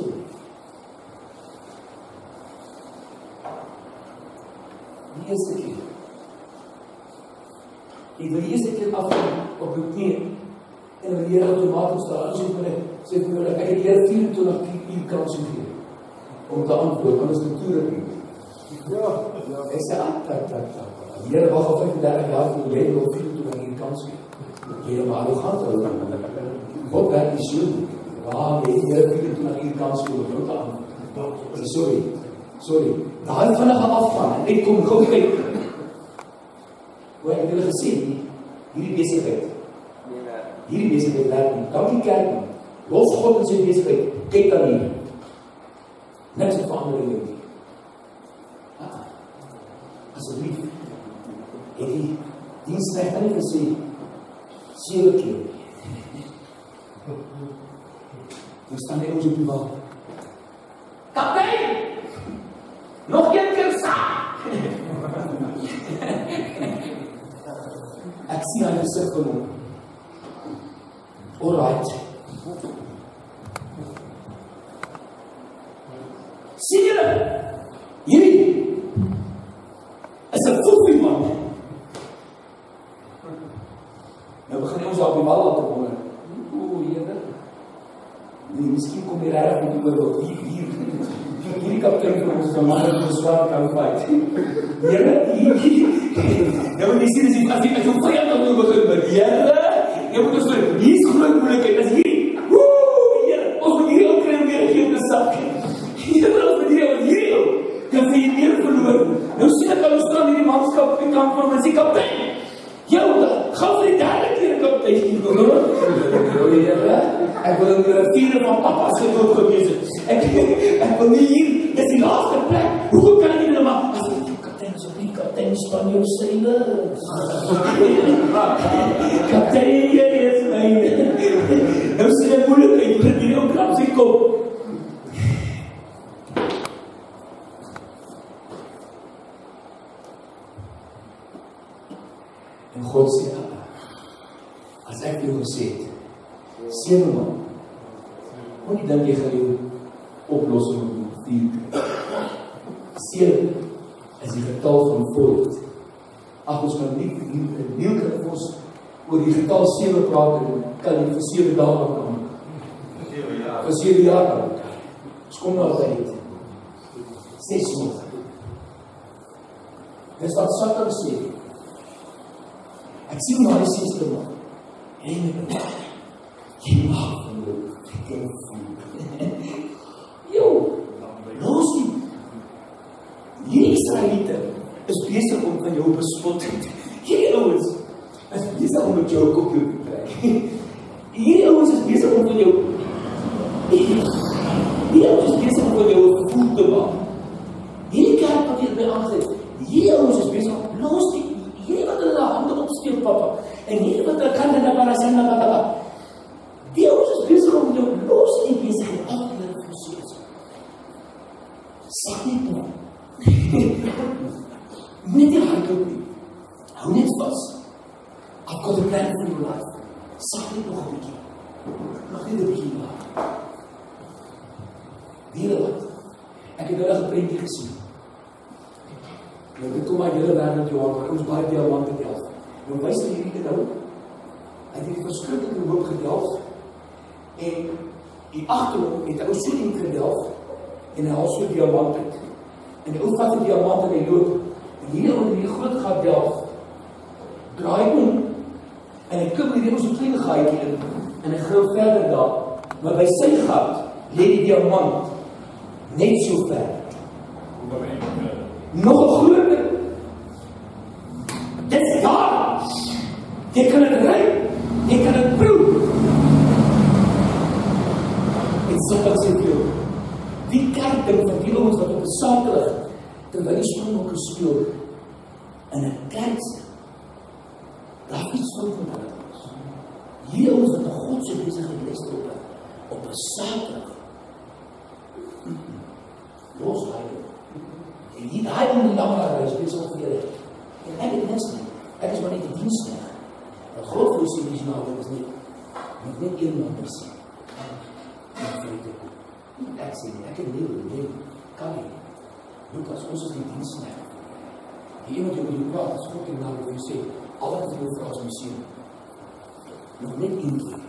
Die eerste keer. Ek wil die eerste keer afgaan op die knie. En wil die Here outomaties staan. As ek my sê vir my, ek het hier vierentwintig uur kans gegee om te antwoord, anders natuurlijk nie. Ja, ja. Ek sê, ah, tak, tak, tak. Die Here wag al vyfendertig jaar vir jy wil vierentwintig uur kans gee. Jy is maar arrogant hou. God werk nie so. Waar jy Here vierentwintig uur kans gee om te antwoord. Sorry. Sorry, daai vinnige afgaan, en ek kom gou kyk. Hoe ek het julle gesê, hierdie besigheid. Hierdie besigheid werk nie. Dankie kerk nie. Los God in sy besigheid. Kyk dan hier. Niks het verander in jou nie. Ah, asseblief. Het die diensknegt nie gesê, sewe keer. Nou staan hy ons op die wal. Kaptein! Nog een keer saam! Ek sien aan die gesig van hom. Alright. Sien julle? Hierdie is 'n voetbal man. Nou begin ons op die bal laat wonder. Ooh, Here. Nee, miskien kom hier reg met die oorlog. Hier, hier. Hierdie kaptein van ons man het geswaar kan fight. Here, hier. Nou moet jy sien as jy as jy met jou vyand nou begin met Here. Jy moet ons vir hier's groot moeilikheid. As hier. Woe, Here, ons moet hierdie ou kry weer gee op die sak. Hier wil ons met hierdie ou hierdie ou. Kan jy meer verloor? Nou sien ek al ons staan hierdie manskap op die kant van ons kaptein. Jou, gaan vir die derde keer kaptein hier kom. Oh, Here. Ek wil in die vierde van papa se dood gewees het. Ek, ek wil nie hier, dit is die laaste plek. Hoe kan ek nie nou maar, as ek die kaptein is op die kaptein span jou seilers. Kaptein, hier is my. Nou sê ek moeilijkheid, jy het hier ook krap sy kop. En God sê, as ek jou gesê het, sewe man, moet nie dink jy gaan jou oplossing op vier. Sewe is die getal van voort. Ag, ons kan nie, nie kan ons oor die getal sewe praat en kan jy vir sewe dae kan. Vir sewe jaar kan. Ons kom nou uit. Ses maand. Dis wat Satan sê. Ek sien maar die sesde maand. En jy mag van jou gekel voel. Jo, los die. Die Israeliete is bezig om van jou bespot. Hierdie ouens is bezig om met jou kop jou te kry. Hierdie ouens is bezig om van jou Hierdie ouens is bezig om van jou voel te maak. Hierdie kerk wat hier by aangesit, hierdie ouens is bezig om, los die, hierdie wat hulle hande opsteek, papa, en hierdie wat hulle kan in die parasenda, papa, die ouens is bezig om jou, los die bezig en afleer van soos. Sag net nou. Net die hart ook nie. Hou net vast. I've got a plan for your life. Sag net nog een beetje. Nog net een beetje laat. Weet jy wat? Ek het hulle geprentjie gesien. Nou, dit kom uit julle wereld, Johan, waar ons baie diamante delf. Nou, wees die hierdie nou, hy het die verskrikkelijke hoop gedelf, en die achterom het hy ook so die gedelf, en hy haal so diamant uit. En die ou vat die diamant en hy loop, en hier onder die groot gat delf, draai om, en hy kom hier ons een kleine gaatjie in, en hy gril verder daar, maar by sy gat, leed die diamant, net so ver. Nog een groter. Dit is daar. Jy kan het ruik, jy kan het proef. So wat sê vir jou, die kerk dink van die ouens wat op 'n Saterdag, terwyl die Springbokke gespeel in 'n kerk sit, daar is iets fout met hulle. Hierdie ouens wat 'n God se besigheid luister op 'n op 'n Saterdag. Los hy. En die daai in die langer reis, dit is al vir julle. En ek het niks nie. Ek is maar net 'n diensknegt. Wat God vir sy visionaal is nie. Moet net een man sien. Ek sê nie, ek het nie nee, kan nie. Lukas, ons is die diensknegt. Die iemand die met jou praat, as God in naam vir jou sê, al wat vir jou vra as missie. Nog net een keer.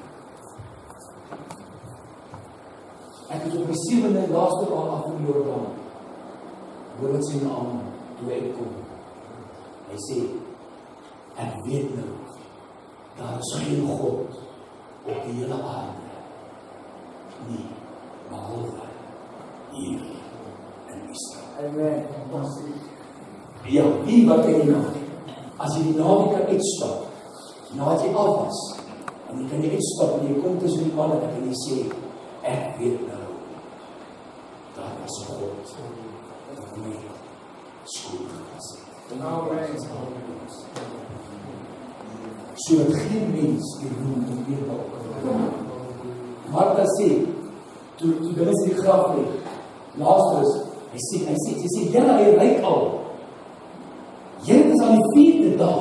Ek het op die sewende en laaste maal af in die Jordaan. Hoor wat sy naam, toe hy kom. Hy sê, ek weet nou, daar is geen God op die hele aarde. Nee, behalwe hier in Israel. Amen. Ja, wie wat ken jy nou? As jy die naam kan uitstap, nadat jy af was, en jy kan jy uitstap en jy kom tussen die manne en jy sê, ek weet nou, daar was God wat my skoon gewas het. So dat geen mens die roem moet weerbal. Martha sê, toe, toe dit is die graf lig, Lazarus, hy sê, hy sê, hy sê, ja, hy ryk al. Jy is al die vierde dag.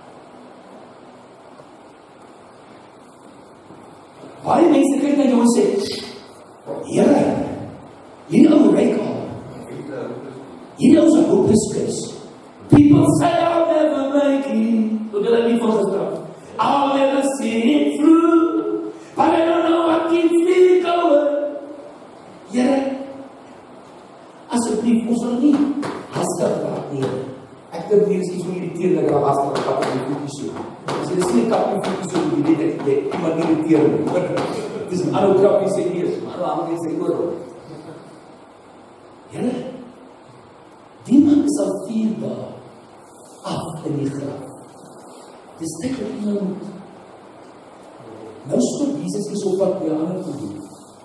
Baie mense kyk na jou en sê, Here, hierdie ou ryk al. Hierdie ou se hoop is kus. People say I'll never make it. Tot hulle nie van gestraf. I'll never see it through. But I don't know what keeps me going. Here, asseblief, ons wil nie hastig raak nie. Ek dink hier is iets irriteerend dat daar hastig raak kap in die voetjies so. As jy sê kap in die voetjies so, jy weet ek, jy iemand irriteer nie. Het is een ander krapie sê eers, maar ander ander sê oor. Here, die man is al vier dae af in die graf. Dis tyd dat iemand moet. Nou stop Jesus is op wat by ander te doen.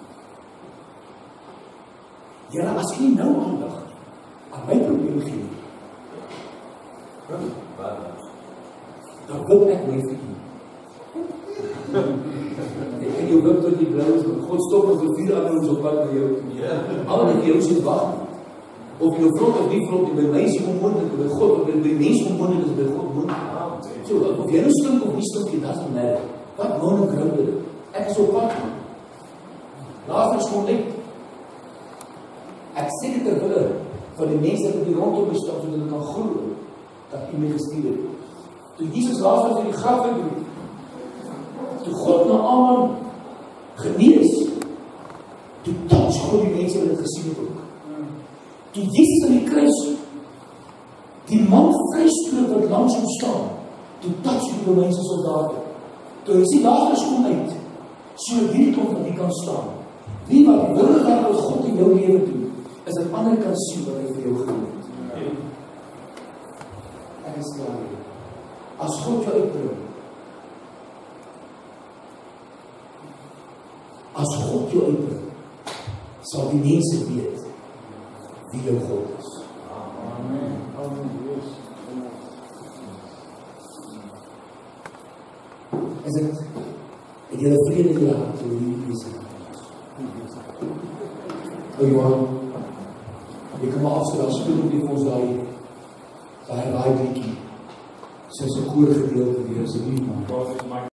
Here, as jy nou aandag aan my probleem gee, dan wil ek my vir u. Ek kan jou wil tot die blauw is, want God stop ons vir vier ander ons op wat by jou. Al die jou sê wacht. Of jou vrot of die vrot, die by mens onmondig, by God, of by mens onmondig is, by God mondig. So, of jy nou stink of nie stink, dat is nie. Wat woon en grond dit? Ek is op pad. Lazarus kom uit. Ek sê dit terwille van die mense wat die rondom bestaan, so dat hulle kan groe, dat u my gestuur het. Toe Jesus Lazarus in die graf uitbreek, toe God na Aman genees, toe touch God die mense wat het gesien het ook. Toe Jesus in die kruis, die man vrystroop wat langs hom staan, toe touch die Romeinse soldaten. Toe hy sê, Lazarus kom uit, so die kom wat die kan staan. Wie wat die wilde daar wat God in jou leven doen, is dat ander kan sien wat hy vir jou gedoen het. Ek is klaar hier. As God jou uitbring, as God jou uitbring, sal die mense weet wie jou God is. Amen. Amen. Is dit, het jy die vrede in jou hart toe die priester? O Johan, jy kan maar afstel, as speel op die vir ons daai, daai raai liedjie, soos 'n koor gedeelte weer, asseblief man.